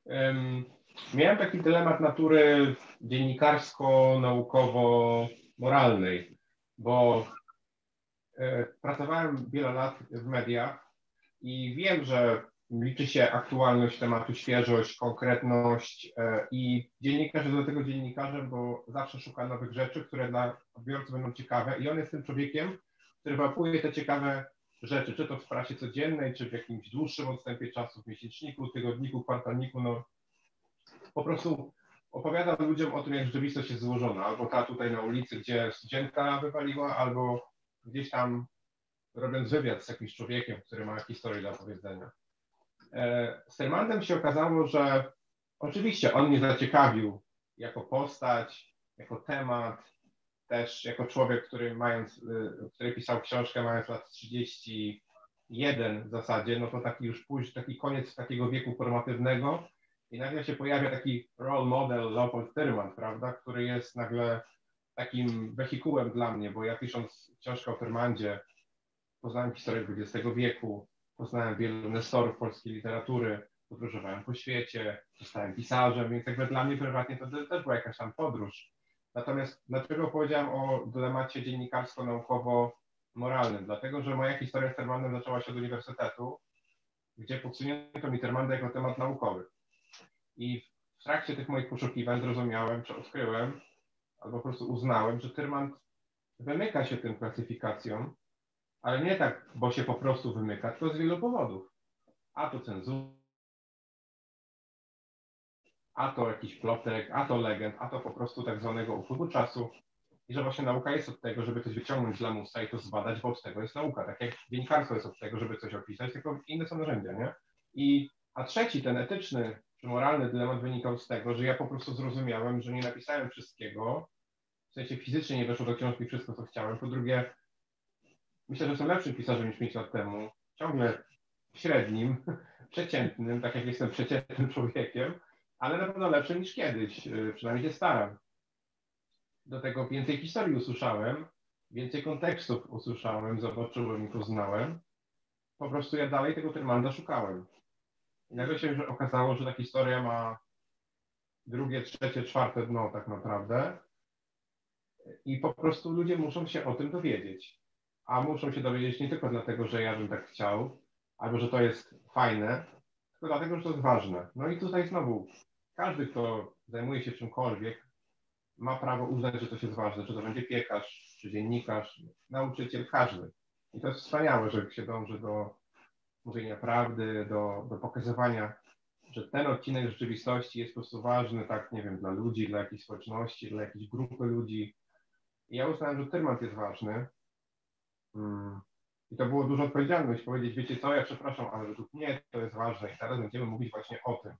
Miałem taki dylemat natury dziennikarsko-naukowo-moralnej, bo pracowałem wiele lat w mediach i wiem, że liczy się aktualność tematu, świeżość, konkretność i dziennikarz jest do tego dziennikarzem, bo zawsze szuka nowych rzeczy, które dla odbiorcy będą ciekawe i on jest tym człowiekiem, który wyłapuje te ciekawe rzeczy, czy to w prasie codziennej, czy w jakimś dłuższym odstępie czasu, w miesięczniku, tygodniku, kwartalniku, no po prostu opowiadam ludziom o tym, jak rzeczywistość jest złożona, albo ta tutaj na ulicy, gdzie studentka wywaliła, albo gdzieś tam robiąc wywiad z jakimś człowiekiem, który ma historię do opowiedzenia. Z Tyrmandem się okazało, że oczywiście on mnie zaciekawił jako postać, jako temat, też jako człowiek, który pisał książkę mając lat 31 w zasadzie, no to taki już taki koniec takiego wieku formatywnego i nagle się pojawia taki role model Leopold Tyrmand, prawda, który jest nagle takim wehikułem dla mnie, bo ja pisząc książkę o Tyrmandzie poznałem historię XX wieku, poznałem wielu nestorów polskiej literatury, podróżowałem po świecie, zostałem pisarzem, więc jakby dla mnie prywatnie to też była jakaś tam podróż. Natomiast dlaczego powiedziałem o dylemacie dziennikarsko-naukowo-moralnym? Dlatego, że moja historia z Tyrmandem zaczęła się od uniwersytetu, gdzie podsunięto mi Tyrmanda jako temat naukowy. I w trakcie tych moich poszukiwań zrozumiałem, czy odkryłem, albo po prostu uznałem, że Tyrmand wymyka się tym klasyfikacjom, ale nie tak, bo się po prostu wymyka, tylko z wielu powodów. A to cenzura, a to jakiś plotek, a to legend, a to po prostu tak zwanego upływu czasu. I że właśnie nauka jest od tego, żeby coś wyciągnąć z lamusa i to zbadać, bo od tego jest nauka. Tak jak dziennikarstwo jest od tego, żeby coś opisać, tylko inne są narzędzia, nie? A trzeci, ten etyczny czy moralny dylemat wynikał z tego, że ja po prostu zrozumiałem, że nie napisałem wszystkiego, w sensie fizycznie nie weszło do książki wszystko, co chciałem. Po drugie, myślę, że jestem lepszym pisarzem niż 5 lat temu. Ciągle średnim, przeciętnym, tak jak jestem przeciętnym człowiekiem, ale na pewno lepszym niż kiedyś. Przynajmniej się staram. Do tego więcej historii usłyszałem, więcej kontekstów usłyszałem, zobaczyłem i poznałem. Po prostu ja dalej tego Tyrmanda szukałem. I nagle się okazało, że ta historia ma drugie, trzecie, czwarte dno tak naprawdę. I po prostu ludzie muszą się o tym dowiedzieć. A muszą się dowiedzieć nie tylko dlatego, że ja bym tak chciał, albo że to jest fajne, tylko dlatego, że to jest ważne. No i tutaj znowu, każdy, kto zajmuje się czymkolwiek, ma prawo uznać, że coś jest ważne, czy to będzie piekarz, czy dziennikarz, nauczyciel, każdy. I to jest wspaniałe, że się dąży do mówienia prawdy, do pokazywania, że ten odcinek rzeczywistości jest po prostu ważny, tak, nie wiem, dla ludzi, dla jakiejś społeczności, dla jakiejś grupy ludzi. I ja uznałem, że Tyrmand jest ważny. I to było duża odpowiedzialność powiedzieć, wiecie co, ja przepraszam, ale według mnie to jest ważne i teraz będziemy mówić właśnie o tym.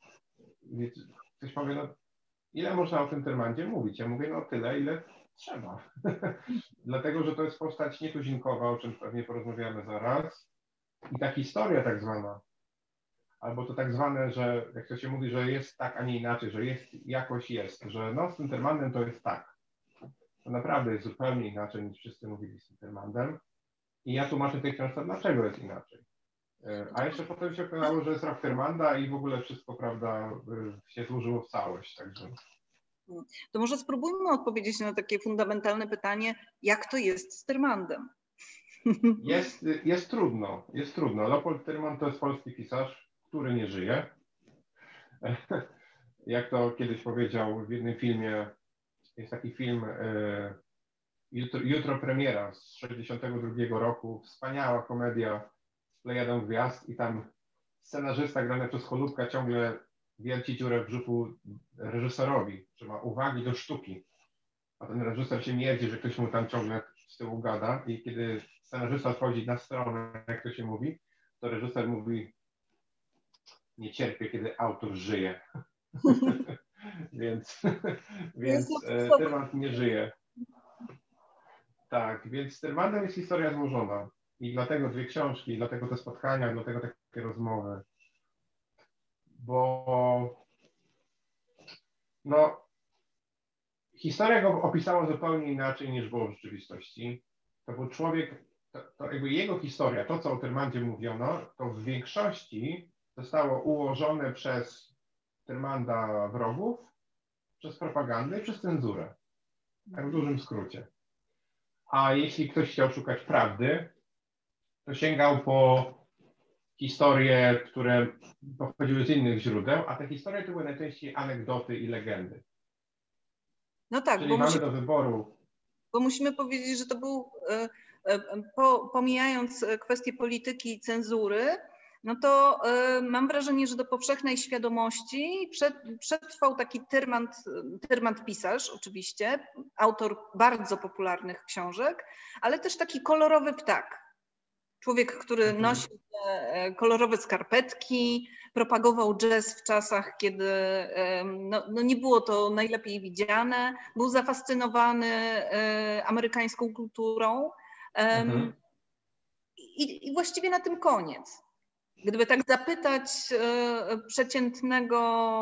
I ktoś powie, no ile można o tym Tyrmandzie mówić? Ja mówię, no tyle, ile trzeba. Dlatego, że to jest postać nietuzinkowa, o czym pewnie porozmawiamy zaraz. I ta historia tak zwana, albo to tak zwane, że jak to się mówi, że jest tak, a nie inaczej, że jest, jakoś jest, że no z tym Tyrmandem to jest tak. To naprawdę jest zupełnie inaczej niż wszyscy mówili z tym Tyrmandem. I ja tłumaczę w tej książce, dlaczego jest inaczej. A jeszcze potem się okazało, że jest rok Tyrmanda i w ogóle wszystko, prawda, się złożyło w całość. Także. To może spróbujmy odpowiedzieć na takie fundamentalne pytanie, jak to jest z Tyrmandem? Jest trudno, jest trudno. Leopold Tyrmand to jest polski pisarz, który nie żyje. Jak to kiedyś powiedział w jednym filmie, jest taki film Jutro premiera z 1962 roku, wspaniała komedia z plejadą gwiazd i tam scenarzysta grany przez Cholubka ciągle wierci dziurę w brzuchu reżyserowi, że ma uwagi do sztuki. A ten reżyser się mierdzi, że ktoś mu tam ciągle z tyłu gada i kiedy scenarzysta wchodzi na stronę, jak to się mówi, to reżyser mówi, nie cierpię, kiedy autor żyje. więc Tyrmand nie żyje. Tak, więc z Tyrmandem jest historia złożona. I dlatego dwie książki, dlatego te spotkania, dlatego takie rozmowy. Bo no, historia go opisała zupełnie inaczej niż było w rzeczywistości. To był człowiek, to jakby jego historia, to co o Tyrmandzie mówiono, to w większości zostało ułożone przez Tyrmanda wrogów przez propagandę i przez cenzurę. Tak w dużym skrócie. A jeśli ktoś chciał szukać prawdy, to sięgał po historie, które pochodziły z innych źródeł, a te historie to były najczęściej anegdoty i legendy. No tak, Czyli mamy do wyboru. Bo musimy powiedzieć, że to był, pomijając kwestię polityki i cenzury, no to mam wrażenie, że do powszechnej świadomości przetrwał taki Tyrmand pisarz oczywiście, autor bardzo popularnych książek, ale też taki kolorowy ptak. Człowiek, który nosił kolorowe skarpetki, propagował jazz w czasach, kiedy no nie było to najlepiej widziane, był zafascynowany amerykańską kulturą i właściwie na tym koniec. Gdyby tak zapytać przeciętnego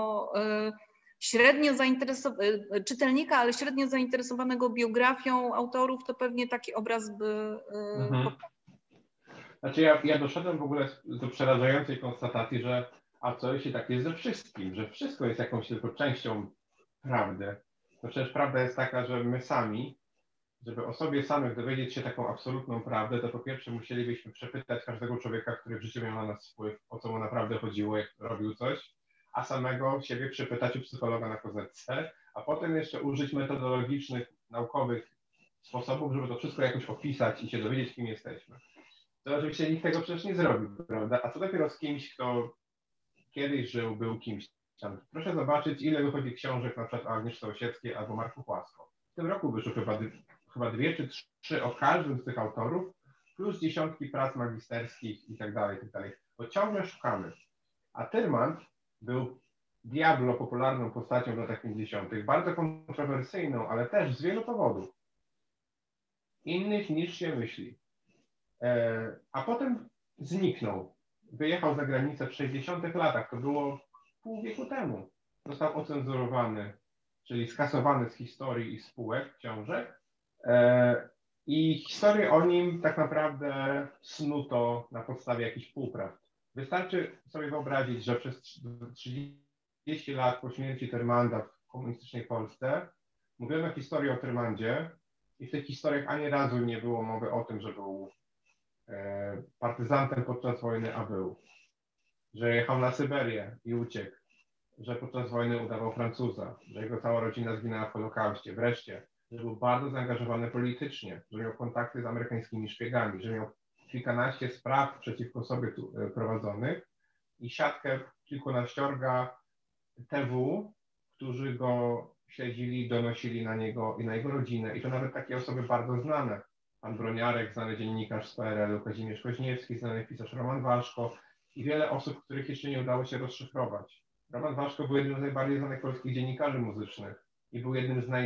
czytelnika, ale średnio zainteresowanego biografią autorów, to pewnie taki obraz by Znaczy ja doszedłem w ogóle do przerażającej konstatacji, że a co jeśli tak jest ze wszystkim, że wszystko jest jakąś tylko częścią prawdy. No przecież prawda jest taka, że my sami, żeby o sobie samych dowiedzieć się taką absolutną prawdę, to po pierwsze musielibyśmy przepytać każdego człowieka, który w życiu miał na nas wpływ, o co mu naprawdę chodziło, jak robił coś, a samego siebie przepytać u psychologa na kozetce, a potem jeszcze użyć metodologicznych, naukowych sposobów, żeby to wszystko jakoś opisać i się dowiedzieć, kim jesteśmy. To oczywiście nikt tego przecież nie zrobił, prawda? A co dopiero z kimś, kto kiedyś żył, był kimś tam. Proszę zobaczyć, ile wychodzi książek na przykład o Agnieszce Osieckiej albo Marku Chłasko. W tym roku wyszły chyba 2 czy 3 o każdym z tych autorów, plus dziesiątki prac magisterskich i tak dalej, bo ciągle szukamy. A Tyrmand był diablo popularną postacią w latach 50., bardzo kontrowersyjną, ale też z wielu powodów. Innych niż się myśli. A potem zniknął. Wyjechał za granicę w 60 latach, to było pół wieku temu. Został ocenzurowany, czyli skasowany z historii i spółek, książek. I historię o nim tak naprawdę snuto na podstawie jakichś półprawd. Wystarczy sobie wyobrazić, że przez 30 lat po śmierci Tyrmanda w komunistycznej Polsce mówiono historię o Tyrmandzie i w tych historiach ani razu nie było mowy o tym, że był partyzantem podczas wojny, a był. Że jechał na Syberię i uciekł. Że podczas wojny udawał Francuza. Że jego cała rodzina zginęła w Holokauście. Wreszcie, że był bardzo zaangażowany politycznie. Że miał kontakty z amerykańskimi szpiegami. Że miał kilkanaście spraw przeciwko sobie prowadzonych i siatkę kilkunaściorga TW, którzy go śledzili, donosili na niego i na jego rodzinę. I to nawet takie osoby bardzo znane. Pan Broniarek, znany dziennikarz z PRL-u, Kazimierz Koźniewski, znany pisarz Roman Waszko i wiele osób, których jeszcze nie udało się rozszyfrować. Roman Waszko był jednym z najbardziej znanych polskich dziennikarzy muzycznych i był jednym z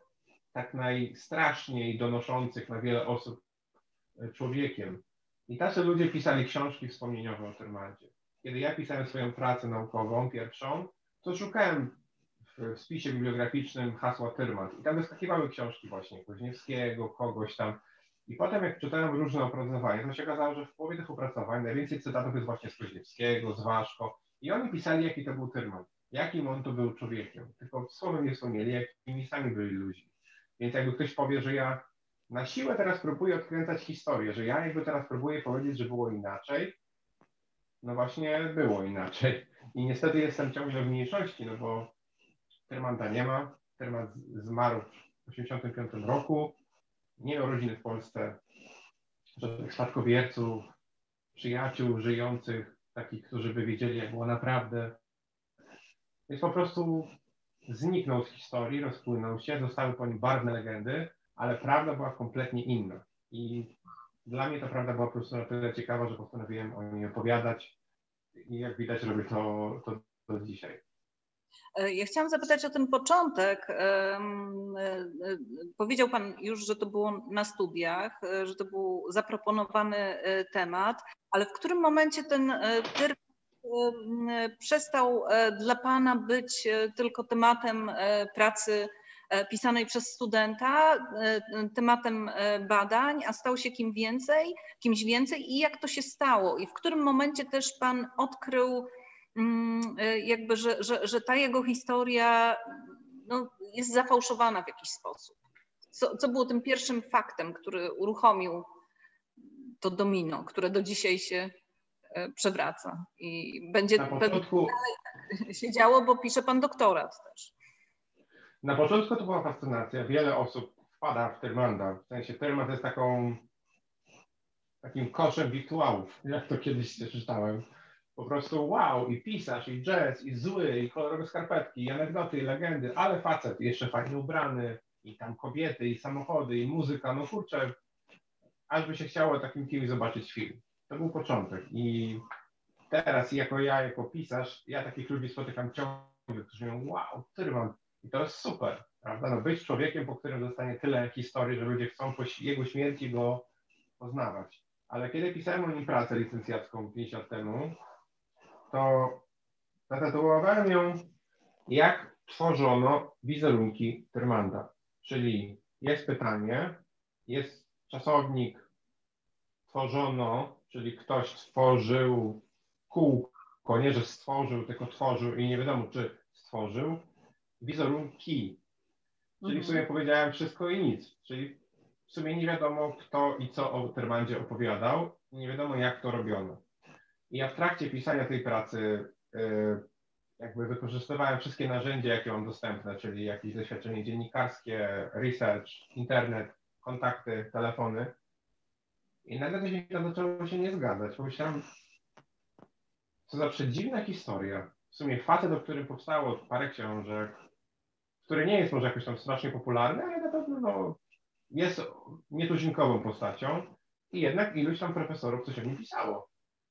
najstraszniej donoszących na wiele osób człowiekiem. I tacy ludzie pisali książki wspomnieniowe o Tyrmandzie. Kiedy ja pisałem swoją pracę naukową, pierwszą, to szukałem w spisie bibliograficznym hasła Tyrmand i tam wyskakiwały książki właśnie Koźniewskiego, kogoś tam. I potem jak czytałem różne opracowania, to się okazało, że w połowie tych opracowań najwięcej cytatów jest właśnie z Koźniewskiego, z Waszko. I oni pisali, jaki to był Tyrmand, jakim on to był człowiekiem. Tylko słowem nie wspomnieli, jakimi sami byli ludźmi. Więc jakby ktoś powie, że ja na siłę teraz próbuję odkręcać historię, że ja jakby teraz próbuję powiedzieć, że było inaczej, no właśnie było inaczej. I niestety jestem ciągle w mniejszości, no bo Tyrmanda nie ma. Tyrmand zmarł w 1985 roku. Nie miał rodziny w Polsce, żadnych spadkobierców, przyjaciół żyjących, takich, którzy by wiedzieli, jak było naprawdę. Więc po prostu zniknął z historii, rozpłynął się, zostały po nim barwne legendy, ale prawda była kompletnie inna. I dla mnie ta prawda była po prostu na tyle ciekawa, że postanowiłem o niej opowiadać i jak widać robię to do dzisiaj. Ja chciałam zapytać o ten początek. Powiedział Pan już, że to było na studiach, że to był zaproponowany temat, ale w którym momencie ten Tyrmand przestał dla Pana być tylko tematem pracy pisanej przez studenta, tematem badań, a stał się kimś więcej i jak to się stało? I w którym momencie też Pan odkrył jakby, że ta jego historia no, jest zafałszowana w jakiś sposób. Co było tym pierwszym faktem, który uruchomił to domino, które do dzisiaj się przewraca i będzie Na początku, dalej się działo, bo pisze pan doktorat też. na początku to była fascynacja. Wiele osób wpada w Tyrmanda. W sensie Tyrmand jest takim koszem wirtuałów, jak to kiedyś czytałem. Po prostu wow, i pisarz, i jazz, i zły, i kolorowe skarpetki, i anegdoty, i legendy, ale facet, jeszcze fajnie ubrany, i tam kobiety, i samochody, i muzyka, no kurczę, aż by się chciało takim kimś zobaczyć film. To był początek i teraz jako pisarz, ja takich ludzi spotykam ciągle, którzy mówią, wow, Tyrmand, i to jest super, prawda? No być człowiekiem, po którym zostanie tyle historii, że ludzie chcą po jego śmierci go poznawać. Ale kiedy pisałem o nim pracę licencjacką 5 lat temu, to zatytułowałem ją Jak tworzono wizerunki Tyrmanda. Czyli jest pytanie, jest czasownik tworzono, czyli ktoś stworzył kółko, nie że stworzył, tylko tworzył i nie wiadomo czy stworzył, wizerunki. Czyli w sumie powiedziałem wszystko i nic. Czyli w sumie nie wiadomo kto i co o Tyrmandzie opowiadał i nie wiadomo jak to robiono. I ja w trakcie pisania tej pracy jakby wykorzystywałem wszystkie narzędzia, jakie mam dostępne, czyli jakieś doświadczenie dziennikarskie, research, internet, kontakty, telefony. I nagle coś mi tam zaczęło się nie zgadzać. Pomyślałem, co za przedziwna historia. W sumie facet, o którym powstało parę książek, który nie jest może jakoś tam strasznie popularny, ale na pewno no, jest nietuzinkową postacią i jednak iluś tam profesorów coś o nim pisało.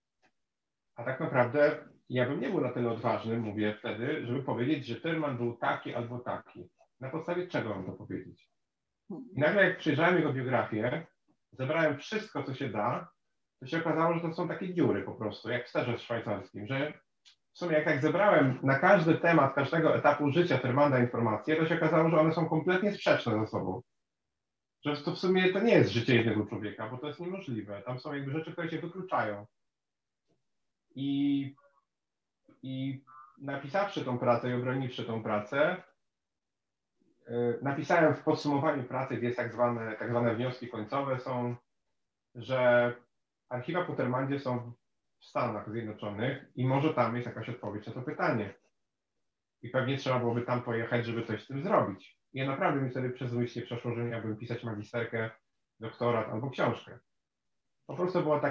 A tak naprawdę ja bym nie był na tyle odważny, mówię wtedy, żeby powiedzieć, że Tyrmand był taki albo taki. Na podstawie czego mam to powiedzieć? I nagle jak przejrzałem jego biografię, zebrałem wszystko, co się da, to się okazało, że to są takie dziury po prostu, jak w sterze szwajcarskim, że w sumie jak tak zebrałem na każdy temat, każdego etapu życia Tyrmanda informacje, to się okazało, że one są kompletnie sprzeczne ze sobą. Że to w sumie to nie jest życie jednego człowieka, bo to jest niemożliwe. Tam są jakby rzeczy, które się wykluczają. I napisawszy tą pracę i obroniwszy tą pracę, napisałem w podsumowaniu pracy, gdzie jest tak zwane wnioski końcowe są, że archiwa po Tyrmandzie są w Stanach Zjednoczonych i może tam jest jakaś odpowiedź na to pytanie. I pewnie trzeba byłoby tam pojechać, żeby coś z tym zrobić. I ja naprawdę mi wtedy przez myśl przeszło, że miałbym pisać magisterkę, doktorat albo książkę. Po prostu była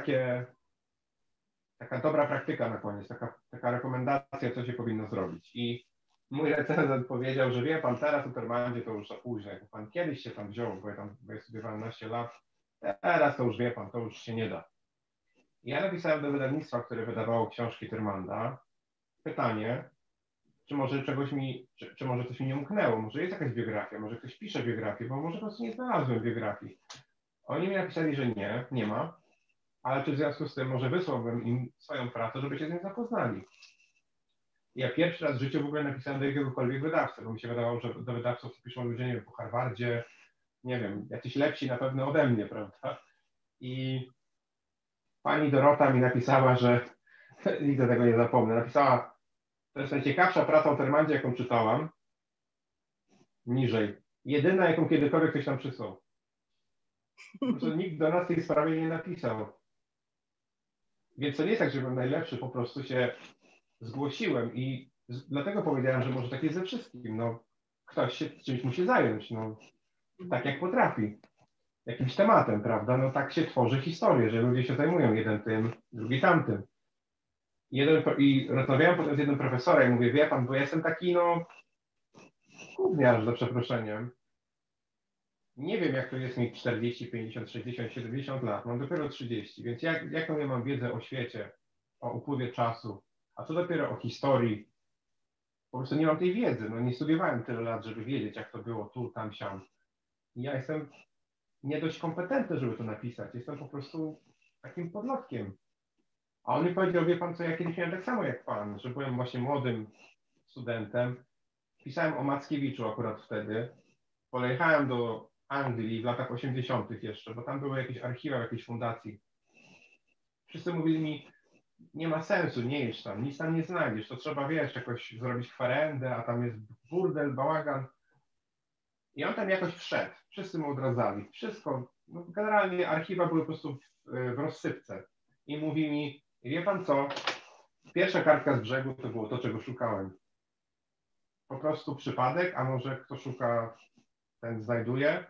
taka dobra praktyka na koniec, taka rekomendacja, co się powinno zrobić. I mój recenzent powiedział, że wie pan, teraz o Tyrmandzie to już za późno. Jak pan kiedyś się tam wziął, bo ja sobie 12 lat, teraz to już wie pan, to już się nie da. I ja napisałem do wydawnictwa, które wydawało książki Tyrmanda, pytanie, czy może czy może coś mi nie umknęło, może jest jakaś biografia, może ktoś pisze biografię, bo może po prostu nie znalazłem biografii. Oni mi napisali, że nie ma, ale czy w związku z tym może wysłałbym im swoją pracę, żeby się z nią zapoznali. Ja pierwszy raz w życiu w ogóle napisałem do jakiegokolwiek wydawcy, bo mi się wydawało, że do wydawców piszą ludzie, nie wiem, po Harvardzie, nie wiem, jacyś lepsi na pewno ode mnie, prawda? I pani Dorota mi napisała, że nigdy tego nie zapomnę, napisała, to jest najciekawsza praca o Tyrmandzie, jaką czytałam, niżej. Jedyna, jaką kiedykolwiek ktoś tam przysłał. Po prostu nikt do nas tej sprawie nie napisał. Więc to nie jest tak, że byłem najlepszy, po prostu się zgłosiłem i dlatego powiedziałem, że może tak jest ze wszystkim. No, ktoś się czymś musi zająć, no, tak jak potrafi. Jakimś tematem, prawda? No tak się tworzy historię, że ludzie się zajmują jeden tym, drugi tamtym. I rozmawiałem potem z jednym profesorem i mówię, wie pan, bo ja jestem taki, no, gówniarz za przeproszeniem. Nie wiem, jak to jest mieć 40, 50, 60, 70 lat. Mam dopiero 30, więc jaką ja mam wiedzę o świecie, o upływie czasu, a co dopiero o historii. Po prostu nie mam tej wiedzy. No nie studiowałem tyle lat, żeby wiedzieć, jak to było tu, tam, siam. I ja jestem nie dość kompetentny, żeby to napisać. Jestem po prostu takim podlotkiem. A on mi powiedział, wie pan co, ja kiedyś miałem tak samo jak pan, że byłem właśnie młodym studentem. Pisałem o Mackiewiczu akurat wtedy. Pojechałem do Anglii w latach 80. jeszcze, bo tam były jakieś archiwa w jakiejś fundacji. Wszyscy mówili mi, nie ma sensu, nie idź tam, nic tam nie znajdziesz, to trzeba, wiesz, jakoś zrobić kwerendę, a tam jest burdel, bałagan. I on tam jakoś wszedł, wszyscy mu odradzali, wszystko, no generalnie archiwa były po prostu w rozsypce. I mówi mi, wie pan co, pierwsza kartka z brzegu to było to, czego szukałem. Po prostu przypadek, a może kto szuka, ten znajduje.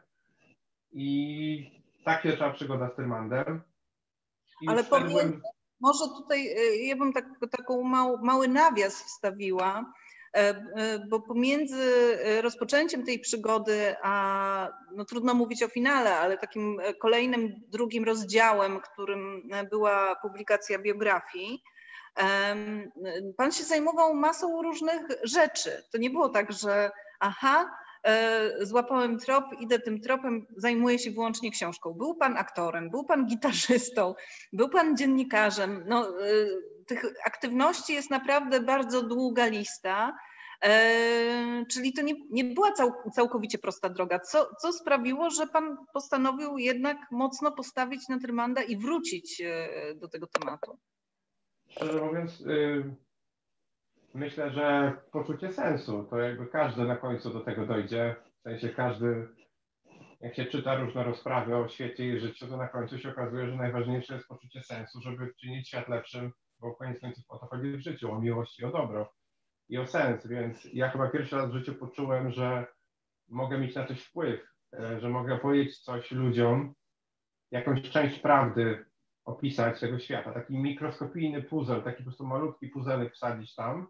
I tak się zaczęła przygoda z Tyrmandem. I Ale już wszedłem... może tutaj ja bym taką mały nawias wstawiła, bo pomiędzy rozpoczęciem tej przygody, a no trudno mówić o finale, ale takim kolejnym, drugim rozdziałem, którym była publikacja biografii, pan się zajmował masą różnych rzeczy. To nie było tak, że aha, złapałem trop, idę tym tropem, zajmuję się wyłącznie książką. Był pan aktorem, był pan gitarzystą, był pan dziennikarzem. No, tych aktywności jest naprawdę bardzo długa lista. Czyli to nie była całkowicie prosta droga. Co sprawiło, że pan postanowił jednak mocno postawić na Tyrmanda i wrócić do tego tematu? Szczerze mówiąc, myślę, że poczucie sensu, to jakby każdy na końcu do tego dojdzie. W sensie każdy, jak się czyta różne rozprawy o świecie i życiu, to na końcu się okazuje, że najważniejsze jest poczucie sensu, żeby czynić świat lepszym, bo koniec końców o to chodzi w życiu, o miłość i o dobro i o sens. Więc ja chyba pierwszy raz w życiu poczułem, że mogę mieć na coś wpływ, że mogę powiedzieć coś ludziom, jakąś część prawdy opisać tego świata, taki mikroskopijny puzzle, taki po prostu malutki puzelek wsadzić tam.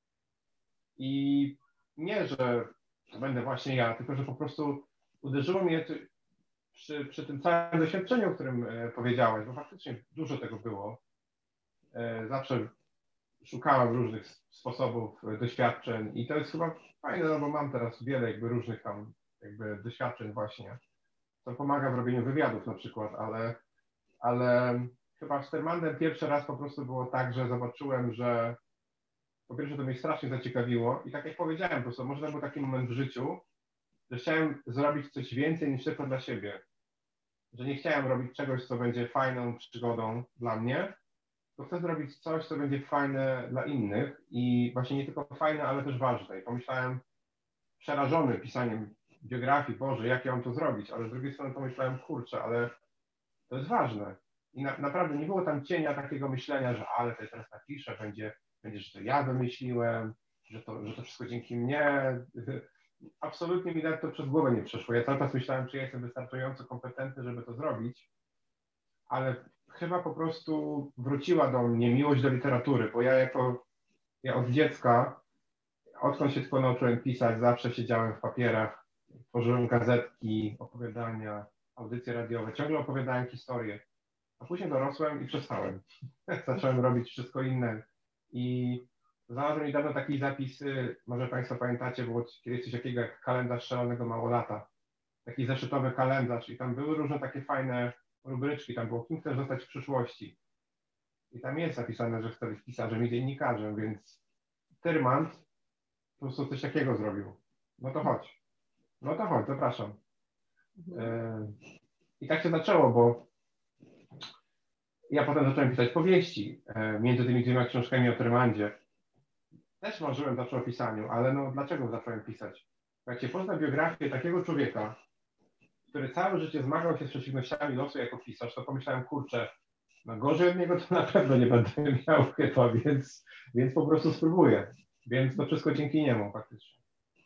I nie, że to będę właśnie ja, tylko że po prostu uderzyło mnie przy tym całym doświadczeniu, o którym powiedziałeś, bo faktycznie dużo tego było. Zawsze szukałem różnych sposobów, doświadczeń i to jest chyba fajne, no bo mam teraz wiele jakby różnych tam jakby doświadczeń właśnie. To pomaga w robieniu wywiadów na przykład, ale chyba z Tyrmandem pierwszy raz po prostu było tak, że zobaczyłem, że po pierwsze to mnie strasznie zaciekawiło i tak jak powiedziałem, po prostu może to był taki moment w życiu, że chciałem zrobić coś więcej niż tylko dla siebie. Że nie chciałem robić czegoś, co będzie fajną przygodą dla mnie, tylko chcę zrobić coś, co będzie fajne dla innych i właśnie nie tylko fajne, ale też ważne. I pomyślałem, przerażony pisaniem biografii, Boże, jak ja mam to zrobić, ale z drugiej strony pomyślałem, kurczę, ale to jest ważne. I naprawdę nie było tam cienia takiego myślenia, że ale to ja teraz napiszę, będzie, że to ja wymyśliłem, że to wszystko dzięki mnie. Absolutnie mi nawet to przez głowę nie przeszło. Ja cały czas myślałem, czy ja jestem wystarczająco kompetentny, żeby to zrobić, ale chyba po prostu wróciła do mnie miłość do literatury, bo ja od dziecka, odkąd się tylko nauczyłem pisać, zawsze siedziałem w papierach, tworzyłem gazetki, opowiadania, audycje radiowe, ciągle opowiadałem historie. A później dorosłem i przestałem. Zacząłem robić wszystko inne. I znalazłem niedawno taki zapis, może Państwo pamiętacie, było kiedyś coś takiego jak kalendarz szalonego małolata. Taki zeszytowy kalendarz i tam były różne takie fajne rubryczki. Tam było, kim chcesz zostać w przyszłości. I tam jest zapisane, że chcę być pisarzem i dziennikarzem, więc Tyrmand po prostu coś takiego zrobił. No to chodź. No to chodź, zapraszam. I tak się zaczęło, bo ja potem zacząłem pisać powieści między tymi dwiema książkami o Tyrmandzie. Też marzyłem zawsze o pisaniu, ale no dlaczego zacząłem pisać? Jak się pozna biografię takiego człowieka, który całe życie zmagał się z przeciwnościami losu jako pisarz, to pomyślałem, kurczę, no gorzej od niego to na pewno nie będę miał chyba, więc po prostu spróbuję. Więc to wszystko dzięki niemu faktycznie.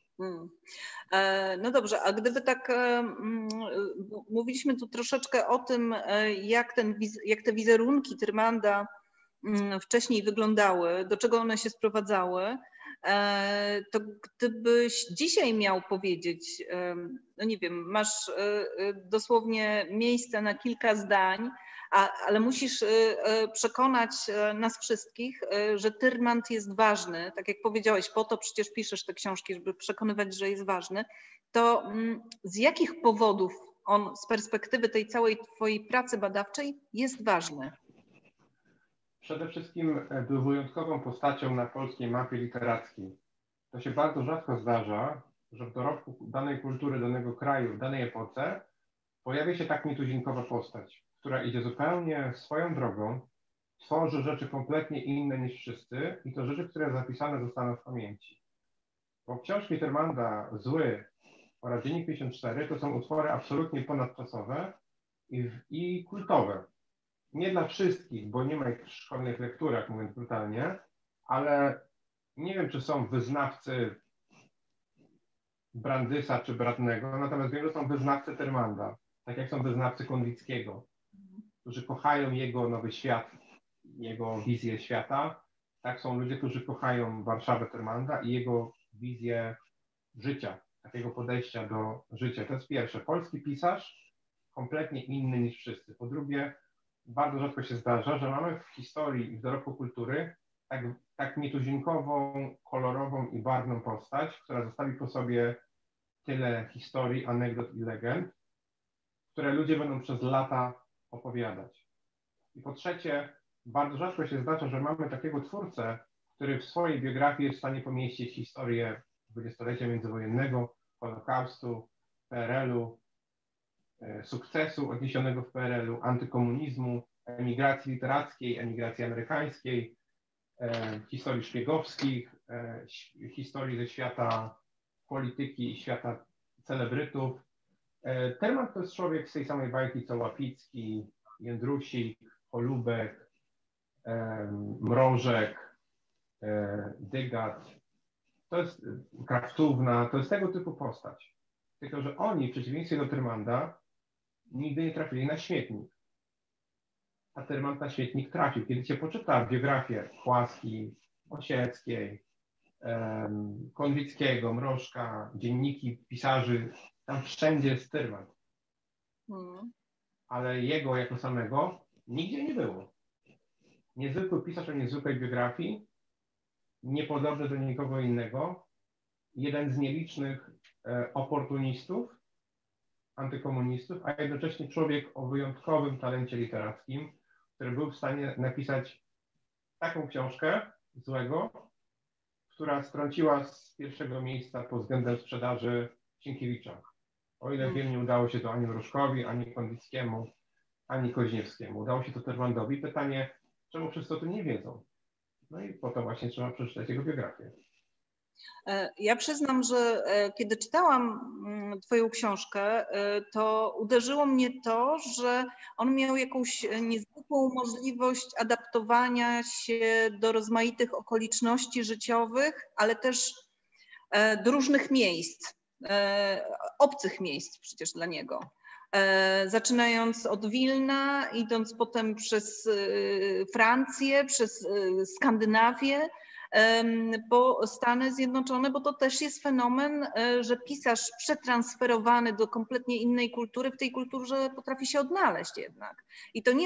No dobrze, a gdyby tak, mówiliśmy tu troszeczkę o tym, jak te wizerunki Tyrmanda wcześniej wyglądały, do czego one się sprowadzały, to gdybyś dzisiaj miał powiedzieć, no nie wiem, masz dosłownie miejsce na kilka zdań, ale musisz przekonać nas wszystkich, że Tyrmand jest ważny, tak jak powiedziałeś, po to przecież piszesz te książki, żeby przekonywać, że jest ważny, to z jakich powodów on z perspektywy tej całej twojej pracy badawczej jest ważny? Przede wszystkim był wyjątkową postacią na polskiej mapie literackiej. To się bardzo rzadko zdarza, że w dorobku danej kultury, danego kraju, w danej epoce pojawia się tak nietuzinkowa postać, która idzie zupełnie swoją drogą, tworzy rzeczy kompletnie inne niż wszyscy i to rzeczy, które zapisane zostaną w pamięci. Bo książki Tyrmanda, Zły oraz Dziennik 54 to są utwory absolutnie ponadczasowe i kultowe. Nie dla wszystkich, bo nie ma ich w szkolnych lekturach, mówiąc brutalnie, ale nie wiem, czy są wyznawcy Brandysa czy Bradnego, natomiast wiem, że są wyznawcy Tyrmanda, tak jak są wyznawcy Konwickiego, którzy kochają jego nowy świat, jego wizję świata. Tak są ludzie, którzy kochają Warszawę Tyrmanda i jego wizję życia, takiego podejścia do życia. To jest pierwsze. Polski pisarz kompletnie inny niż wszyscy. Po drugie, bardzo rzadko się zdarza, że mamy w historii i w dorobku kultury tak nietuzinkową, kolorową i barwną postać, która zostawi po sobie tyle historii, anegdot i legend, które ludzie będą przez lata opowiadać. I po trzecie, bardzo rzadko się zdarza, że mamy takiego twórcę, który w swojej biografii jest w stanie pomieścić historię dwudziestolecia międzywojennego, Holokaustu, PRL-u, sukcesu odniesionego w PRL-u, antykomunizmu, emigracji literackiej, emigracji amerykańskiej, historii szpiegowskich, historii ze świata polityki i świata celebrytów. Tyrmand to jest człowiek z tej samej bajki co Łapicki, Jędrusik, Holubek, Mrożek, Dygat, to jest Kraftówna, to jest tego typu postać. Tylko że oni, w przeciwieństwie do Tyrmanda, nigdy nie trafili na śmietnik. A Tyrmand na śmietnik trafił. Kiedy się poczyta biografię Chłaski, Osieckiej, Konwickiego, Mrożka, dzienniki pisarzy, tam wszędzie jest Tyrmand. Ale jego jako samego nigdzie nie było. Niezwykły pisarz o niezwykłej biografii, niepodobny do nikogo innego, jeden z nielicznych oportunistów, antykomunistów, a jednocześnie człowiek o wyjątkowym talencie literackim, który był w stanie napisać taką książkę Złego, która strąciła z pierwszego miejsca pod względem sprzedaży Sienkiewicza. O ile wiem, nie udało się to ani Mrożkowi, ani Konwickiemu, ani Koźniewskiemu. Udało się to Tyrmandowi. Pytanie, czemu wszyscy o tym nie wiedzą? No i po to właśnie trzeba przeczytać jego biografię. Ja przyznam, że kiedy czytałam Twoją książkę, to uderzyło mnie to, że on miał jakąś niezwykłą możliwość adaptowania się do rozmaitych okoliczności życiowych, ale też do różnych miejsc, obcych miejsc przecież dla niego. Zaczynając od Wilna, idąc potem przez Francję, przez Skandynawię, po Stany Zjednoczone, bo to też jest fenomen, że pisarz przetransferowany do kompletnie innej kultury, w tej kulturze potrafi się odnaleźć jednak. I to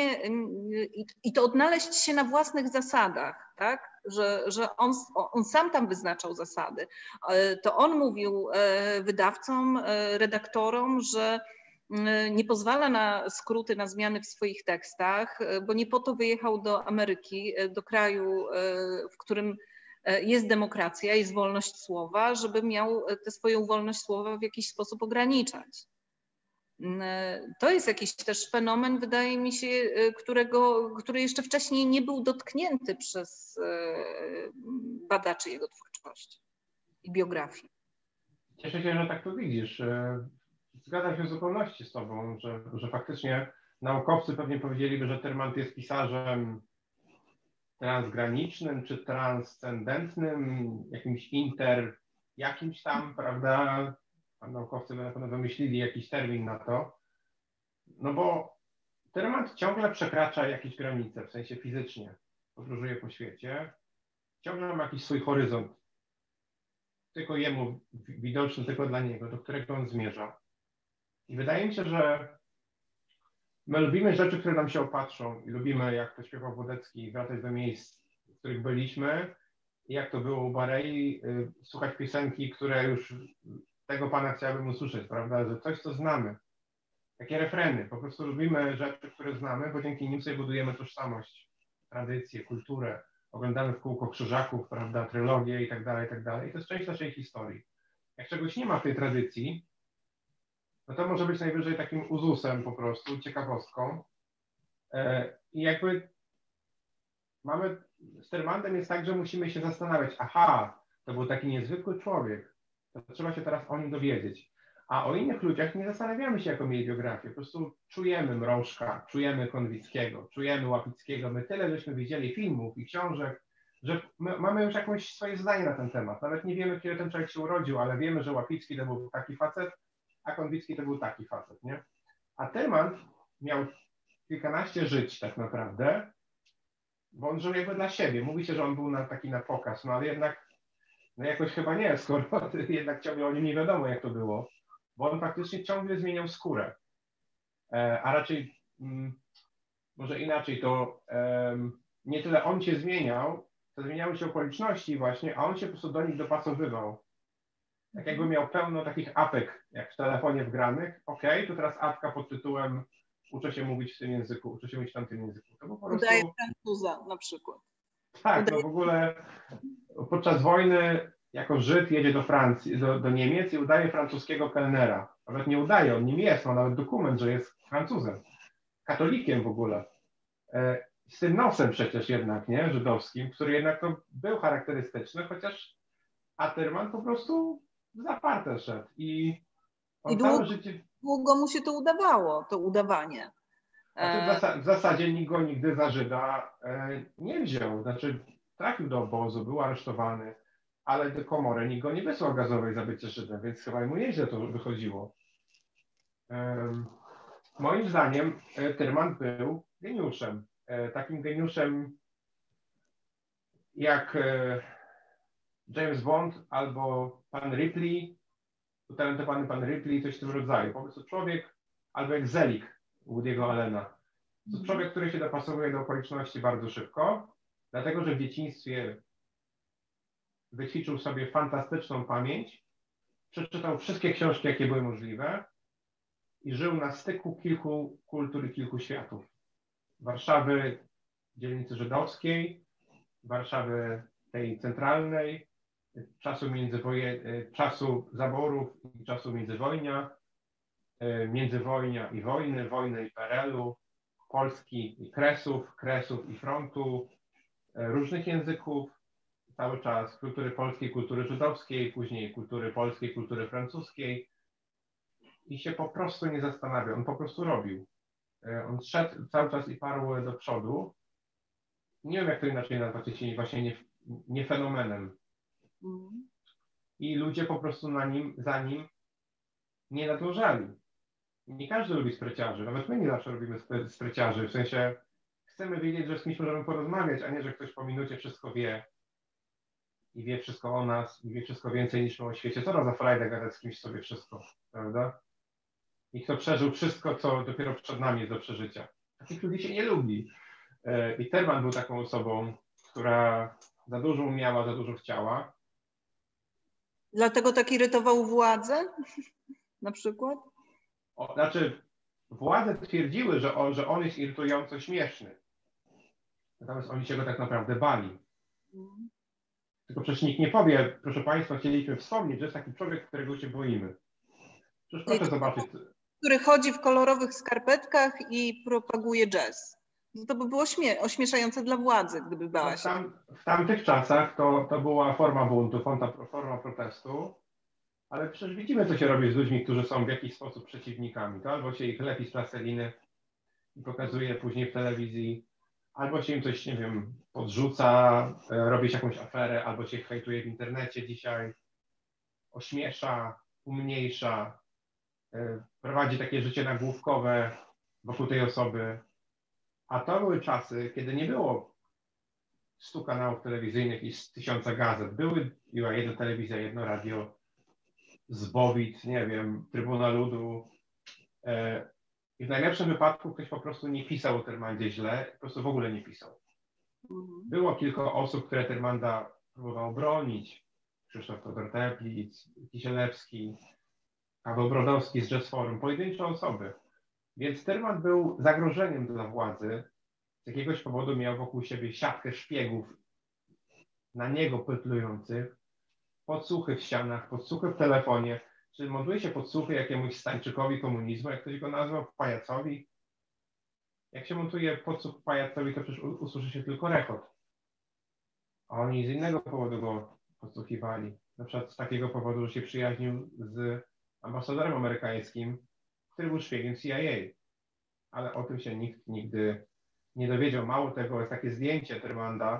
i to odnaleźć się na własnych zasadach, tak? Że on sam tam wyznaczał zasady. To on mówił wydawcom, redaktorom, że nie pozwala na skróty, na zmiany w swoich tekstach, bo nie po to wyjechał do Ameryki, do kraju, w którym jest demokracja, jest wolność słowa, żeby miał tę swoją wolność słowa w jakiś sposób ograniczać. To jest jakiś też fenomen, wydaje mi się, który jeszcze wcześniej nie był dotknięty przez badaczy jego twórczości i biografii. Cieszę się, że tak to widzisz. Zgadzam się w zupełności z tobą, że faktycznie naukowcy pewnie powiedzieliby, że Tyrmand jest pisarzem transgranicznym czy transcendentnym, jakimś tam, prawda? Naukowcy by na pewno wymyślili jakiś termin na to. No bo Tyrmand ciągle przekracza jakieś granice, w sensie fizycznie. Podróżuje po świecie. Ciągle ma jakiś swój horyzont. Tylko jemu widoczny, tylko dla niego, do którego on zmierza. I wydaje mi się, że my lubimy rzeczy, które nam się opatrzą i lubimy, jak to śpiewał Wodecki, wracać do miejsc, w których byliśmy i jak to było u Barei, słuchać piosenki, które już tego pana chciałbym usłyszeć, prawda, że coś, co znamy. Takie refreny, po prostu lubimy rzeczy, które znamy, bo dzięki nim sobie budujemy tożsamość, tradycję, kulturę, oglądamy w kółko Krzyżaków, prawda, trylogię i tak dalej, i tak dalej. I to jest część naszej historii. Jak czegoś nie ma w tej tradycji, no to może być najwyżej takim uzusem po prostu, ciekawostką. I jakby z Tyrmandem jest tak, że musimy się zastanawiać, aha, to był taki niezwykły człowiek, to trzeba się teraz o nim dowiedzieć. A o innych ludziach nie zastanawiamy się, jaką mieli biografię. Po prostu czujemy Mrożka, czujemy Konwickiego, czujemy Łapickiego. My tyle żeśmy widzieli filmów i książek, że my mamy już jakieś swoje zdanie na ten temat. Nawet nie wiemy, kiedy ten człowiek się urodził, ale wiemy, że Łapicki to był taki facet, a Konwicki to był taki facet, nie? A Tyrmand miał kilkanaście żyć tak naprawdę, bo on żył jakby dla siebie. Mówi się, że on był taki na pokaz, no ale jednak no jakoś chyba nie, skoro jednak ciągle o nim nie wiadomo, jak to było, bo on faktycznie ciągle zmieniał skórę. A raczej, może inaczej, to nie tyle on się zmieniał, to zmieniały się okoliczności właśnie, a on się po prostu do nich dopasowywał. Tak jakby miał pełno takich apek, jak w telefonie wgranych. To teraz apka pod tytułem uczę się mówić w tym języku, uczę się mówić w tamtym języku. To po prostu... Udaje Francuza na przykład. Tak, no w ogóle podczas wojny jako Żyd jedzie do Francji, do Niemiec i udaje francuskiego kelnera. Nawet nie udaje, on nim jest, ma nawet dokument, że jest Francuzem. Katolikiem w ogóle. Z tym nosem przecież jednak, nie? Żydowskim, który jednak to był charakterystyczny, chociaż Tyrmand po prostu zaparte szedł. I on całe życie... Długo mu się to udawało, to udawanie. W zasadzie nikt go nigdy za Żyda nie wziął. Znaczy trafił do obozu, był aresztowany, ale do komory nikt go nie wysłał gazowej za bycie Żydem, więc chyba mu nieźle to wychodziło. Moim zdaniem Tyrmand był geniuszem. Takim geniuszem jak James Bond albo pan Ripley, utalentowany pan Ripley, coś w tym rodzaju. Po prostu człowiek, albo jak Zelig Woody'ego Allena. To człowiek, który się dopasowuje do okoliczności bardzo szybko, dlatego że w dzieciństwie wyćwiczył sobie fantastyczną pamięć, przeczytał wszystkie książki, jakie były możliwe i żył na styku kilku kultur i kilku światów. Warszawy, dzielnicy żydowskiej, Warszawy tej centralnej, czasu zaborów i czasu międzywojnia i wojny, wojny i PRL-u, Polski i Kresów i frontu, różnych języków, cały czas kultury polskiej, kultury żydowskiej, później kultury polskiej, kultury francuskiej i się po prostu nie zastanawiał, on po prostu robił. On szedł cały czas i parł do przodu. Nie wiem, jak to inaczej nazwać, jeśli właśnie nie fenomenem. I ludzie po prostu za nim nie nadążali. Nie każdy lubi spryciarzy, nawet my nie zawsze lubimy spryciarzy, w sensie chcemy wiedzieć, że z kimś możemy porozmawiać, a nie, że ktoś po minucie wszystko wie i wie wszystko o nas i wie wszystko więcej niż my o świecie. Co to za frajda gadać z kimś sobie wszystko, prawda? I kto przeżył wszystko, co dopiero przed nami jest do przeżycia. Takich ludzi się nie lubi. I Tyrmand był taką osobą, która za dużo umiała, za dużo chciała. Dlatego tak irytował władzę na przykład? Znaczy, władze twierdziły, że on jest irytująco śmieszny. Natomiast oni się go tak naprawdę bali. Tylko przecież nikt nie powie, proszę Państwa, chcieliśmy wspomnieć, że jest taki człowiek, którego się boimy. Przecież proszę zobaczyć. Który chodzi w kolorowych skarpetkach i propaguje jazz. To by było ośmieszające dla władzy, gdyby bała się. W tamtych czasach to była forma buntu, forma protestu, ale przecież widzimy, co się robi z ludźmi, którzy są w jakiś sposób przeciwnikami. To albo się ich lepi z plasteliny i pokazuje później w telewizji, albo się im coś, nie wiem, podrzuca, robi się jakąś aferę, albo się ich hejtuje w internecie dzisiaj, ośmiesza, umniejsza, prowadzi takie życie nagłówkowe wokół tej osoby. A to były czasy, kiedy nie było 100 kanałów telewizyjnych i 1000 gazet. Była jedna telewizja, jedno radio, Zbowit, nie wiem, Trybuna Ludu. I w najlepszym wypadku ktoś po prostu nie pisał o Tyrmandzie źle, po prostu w ogóle nie pisał. Było kilka osób, które Tyrmanda próbowało bronić. Krzysztof Todor-Teplitz, Kisielewski, Paweł Brodowski z Jazz Forum, pojedyncze osoby. Więc Tyrmand był zagrożeniem dla władzy. Z jakiegoś powodu miał wokół siebie siatkę szpiegów na niego pytlujących, podsłuchy w ścianach, podsłuchy w telefonie. Czy montuje się podsłuchy jakiemuś Stańczykowi komunizmu, jak ktoś go nazwał, pajacowi? Jak się montuje podsłuch pajacowi, to przecież usłyszy się tylko rechot. a oni z innego powodu go podsłuchiwali. Na przykład z takiego powodu, że się przyjaźnił z ambasadorem amerykańskim, który był szpiegiem CIA. Ale o tym się nikt nigdy nie dowiedział. Mało tego, jest takie zdjęcie Tyrmanda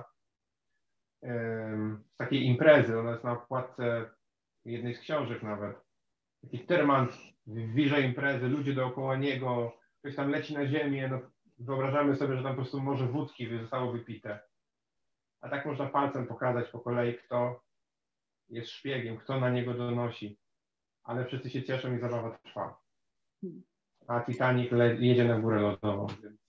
z takiej imprezy, ona jest na okładce jednej z książek nawet. Taki Tyrmand w wirze imprezy, ludzie dookoła niego, ktoś tam leci na ziemię, no, wyobrażamy sobie, że tam po prostu morze wódki zostało wypite. A tak można palcem pokazać po kolei, kto jest szpiegiem, kto na niego donosi. Ale wszyscy się cieszą i zabawa trwa. A Titanic jedzie na górę lodową.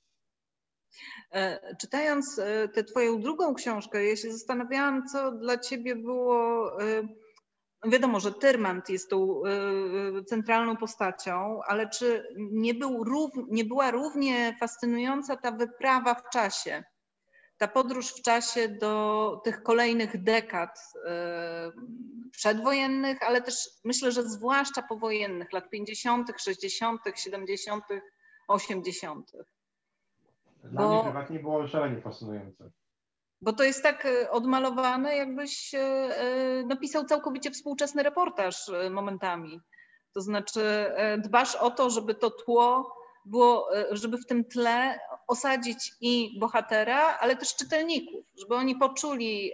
Czytając tę twoją drugą książkę, ja się zastanawiałam, co dla ciebie było. Wiadomo, że Tyrmand jest tą centralną postacią, ale czy nie była równie fascynująca ta wyprawa w czasie? Ta podróż w czasie do tych kolejnych dekad przedwojennych, ale też myślę, że zwłaszcza powojennych, lat 50., 60., 70., 80. Dla mnie prywatnie było szalenie fascynujące. Bo to jest tak odmalowane, jakbyś napisał całkowicie współczesny reportaż momentami. To znaczy dbasz o to, żeby to tło było, żeby w tym tle osadzić i bohatera, ale też czytelników, żeby oni poczuli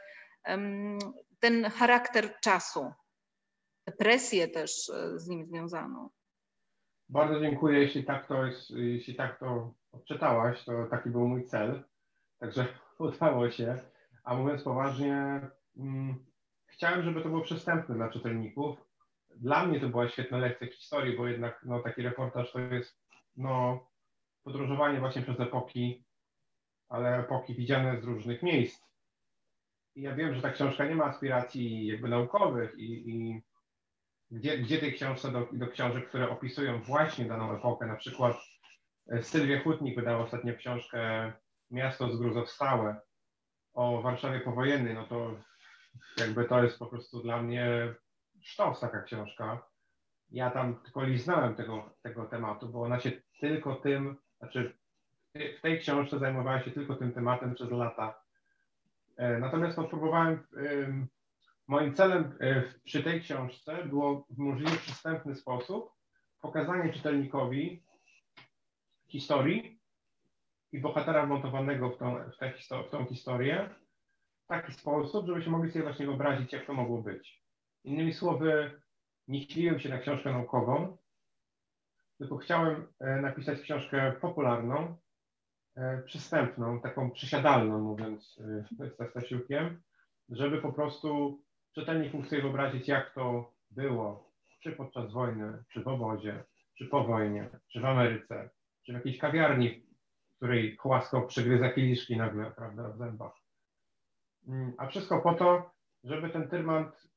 ten charakter czasu, presję też z nim związaną. Bardzo dziękuję, jeśli tak to odczytałaś, to taki był mój cel. Także udało się. A mówiąc poważnie, chciałem, żeby to było przystępne dla czytelników. Dla mnie to była świetna lekcja historii, bo jednak no, taki reportaż to jest no, podróżowanie właśnie przez epoki, ale epoki widziane z różnych miejsc. I ja wiem, że ta książka nie ma aspiracji jakby naukowych i gdzie tej książce do książek, które opisują właśnie daną epokę, na przykład Sylwia Hutnik wydała ostatnio książkę Miasto zgruzowstałe o Warszawie powojennej, no to jakby to jest po prostu dla mnie sztos taka książka. Ja tam tylko liznąłem tego tematu, bo ona się tylko tym, znaczy w tej książce zajmowała się tylko tym tematem przez lata. Natomiast próbowałem, moim celem przy tej książce było w możliwie przystępny sposób pokazanie czytelnikowi historii i bohatera wmontowanego w tą historię w taki sposób, żeby się mogli sobie właśnie wyobrazić, jak to mogło być. Innymi słowy, nie siliłem się na książkę naukową, tylko chciałem napisać książkę popularną, przystępną, taką przysiadalną, mówiąc z Stasiukiem, żeby po prostu czytelnik mógł sobie wyobrazić, jak to było, czy podczas wojny, czy w obozie, czy po wojnie, czy w Ameryce, czy w jakiejś kawiarni, w której Chłasko przygryza kieliszki nagle, prawda, w zębach. A wszystko po to, żeby ten Tyrmand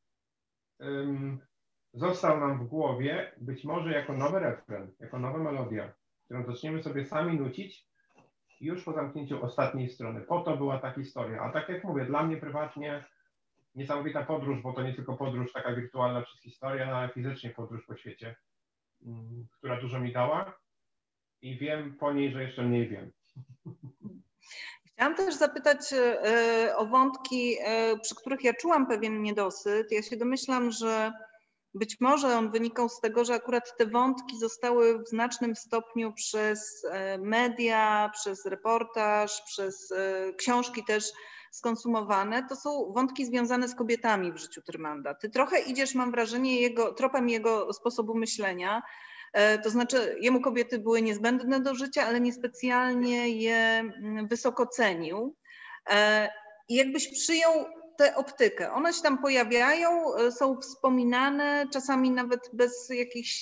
został nam w głowie, być może jako nowy refren, jako nowa melodia, którą zaczniemy sobie sami nucić już po zamknięciu ostatniej strony. Po to była ta historia. A tak jak mówię, dla mnie prywatnie niesamowita podróż, bo to nie tylko podróż taka wirtualna przez historię, ale fizycznie podróż po świecie, która dużo mi dała i wiem po niej, że jeszcze mniej wiem. Chciałam też zapytać o wątki, przy których ja czułam pewien niedosyt. Ja się domyślam, że być może on wynikał z tego, że akurat te wątki zostały w znacznym stopniu przez media, przez reportaż, przez książki też skonsumowane. To są wątki związane z kobietami w życiu Tyrmanda. Ty trochę idziesz, mam wrażenie, tropem jego sposobu myślenia. To znaczy, jemu kobiety były niezbędne do życia, ale niespecjalnie je wysoko cenił. I jakbyś przyjął tę optykę. One się tam pojawiają, są wspominane, czasami nawet bez jakichś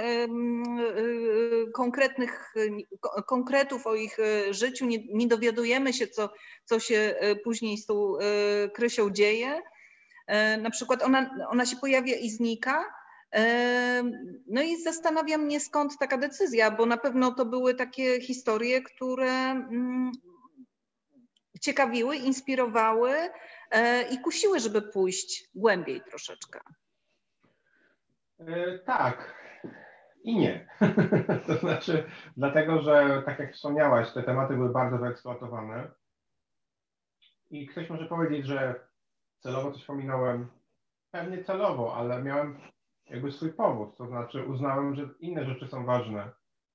konkretów o ich życiu. Nie dowiadujemy się, co się później z tą Krysią dzieje. Na przykład ona się pojawia i znika. No i zastanawia mnie, skąd taka decyzja, bo na pewno to były takie historie, które ciekawiły, inspirowały i kusiły, żeby pójść głębiej troszeczkę. Tak i nie. To znaczy, dlatego, że tak jak wspomniałaś, te tematy były bardzo wyeksploatowane I ktoś może powiedzieć, że celowo coś pominąłem. Pewnie celowo, ale miałem jakby swój powód. To znaczy uznałem, że inne rzeczy są ważne.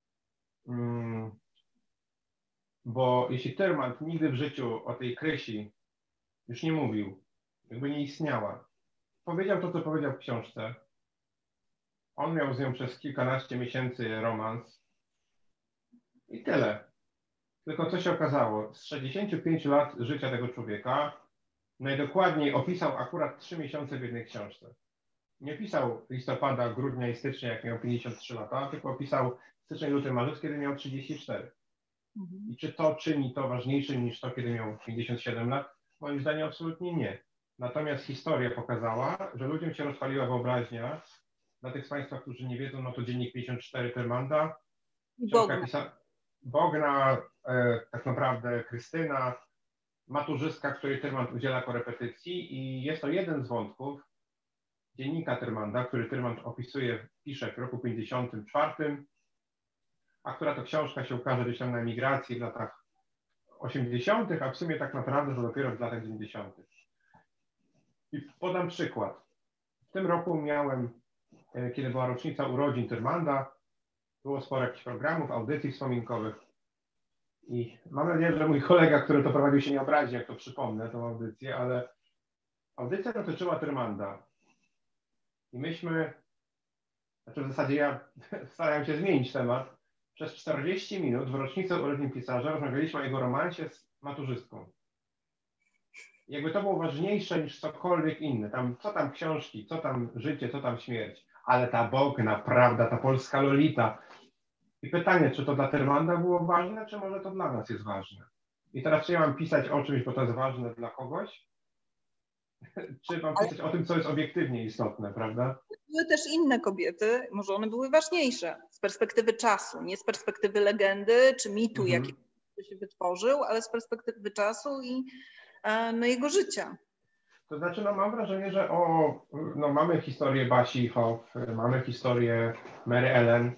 Bo jeśli Tyrmand nigdy w życiu o tej Krysi już nie mówił, jakby nie istniała, powiedział to, co powiedział w książce. On miał z nią przez kilkanaście miesięcy romans i tyle. Tylko co się okazało? Z 65 lat życia tego człowieka najdokładniej opisał akurat 3 miesiące w jednej książce. Nie pisał listopada, grudnia i stycznia, jak miał 53 lata, tylko opisał styczeń, luty, marzec, kiedy miał 34. I czy to czyni to ważniejszym niż to, kiedy miał 57 lat? Moim zdaniem absolutnie nie. Natomiast historia pokazała, że ludziom się rozpaliła wyobraźnia. Dla tych z Państwa, którzy nie wiedzą, no to dziennik 54 Tyrmanda, książka Bogna, tak naprawdę Krystyna, maturzystka, której Tyrmand udziela korepetycji i jest to jeden z wątków dziennika Tyrmanda, który Tyrmand pisze w roku 54, a która to książka się ukaże gdzieś tam na emigracji w latach 80., a w sumie tak naprawdę to dopiero w latach 90. I podam przykład. W tym roku miałem, kiedy była rocznica urodzin Tyrmanda, było sporo jakichś programów, audycji wspominkowych i mam nadzieję, że mój kolega, który to prowadził, się nie obrazi, jak to przypomnę, tą audycję, ale audycja dotyczyła Tyrmanda. I w zasadzie ja starałem się zmienić temat. Przez 40 minut w rocznicę urodzin pisarza rozmawialiśmy o jego romansie z maturzystką. Jakby to było ważniejsze niż cokolwiek inne. Co tam książki, co tam życie, co tam śmierć. Ale ta Bogna, prawda, ta polska Lolita. I pytanie, czy to dla Tyrmanda było ważne, czy może to dla nas jest ważne? I teraz czy ja mam pisać o czymś, bo to jest ważne dla kogoś? Czy mam pisać o tym, co jest obiektywnie istotne, prawda? Były też inne kobiety, może one były ważniejsze z perspektywy czasu, nie z perspektywy legendy czy mitu, jaki się wytworzył, ale z perspektywy czasu i jego życia. To znaczy, no mam wrażenie, że mamy historię Basi Hoff, mamy historię Mary Ellen.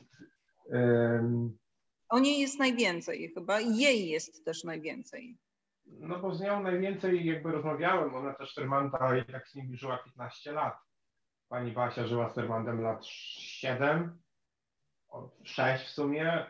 O niej jest najwięcej chyba i jej jest też najwięcej. No bo z nią najwięcej jakby rozmawiałem, ona też Tyrmanda jednak z nim żyła 15 lat. Pani Basia żyła z Tyrmandem lat 7, 6 w sumie.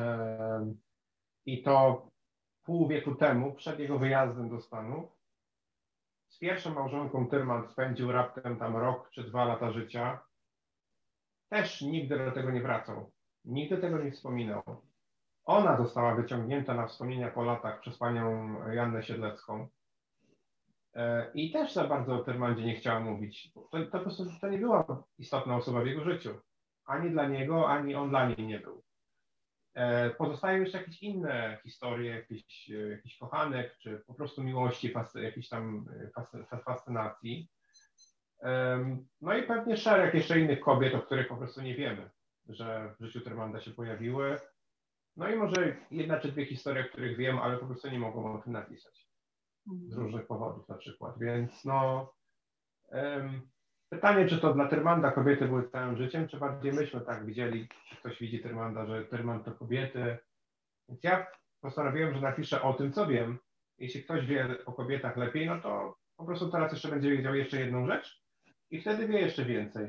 I to pół wieku temu, przed jego wyjazdem do Stanów. Z pierwszą małżonką Tyrmand spędził raptem tam rok czy 2 lata życia. Też nigdy do tego nie wracał. Nigdy tego nie wspominał. Ona została wyciągnięta na wspomnienia po latach przez panią Joannę Siedlecką. I też za bardzo o Tyrmandzie nie chciała mówić. To po prostu to nie była istotna osoba w jego życiu. Ani dla niego, ani on dla niej nie był. Pozostają jeszcze jakieś inne historie, jakichś kochanek, czy po prostu miłości, jakiejś tam fascynacji. No i pewnie szereg jeszcze innych kobiet, o których po prostu nie wiemy, że w życiu Tyrmanda się pojawiły. No i może jedna czy dwie historie, o których wiem, ale po prostu nie mogą o tym napisać. Z różnych powodów na przykład. Więc no pytanie, czy to dla Tyrmanda kobiety były całym życiem, czy bardziej myśmy tak widzieli, czy ktoś widzi Tyrmanda, że Tyrmand to kobiety. Więc ja postanowiłem, że napiszę o tym, co wiem. Jeśli ktoś wie o kobietach lepiej, no to po prostu teraz jeszcze będzie wiedział jeszcze jedną rzecz i wtedy wie jeszcze więcej.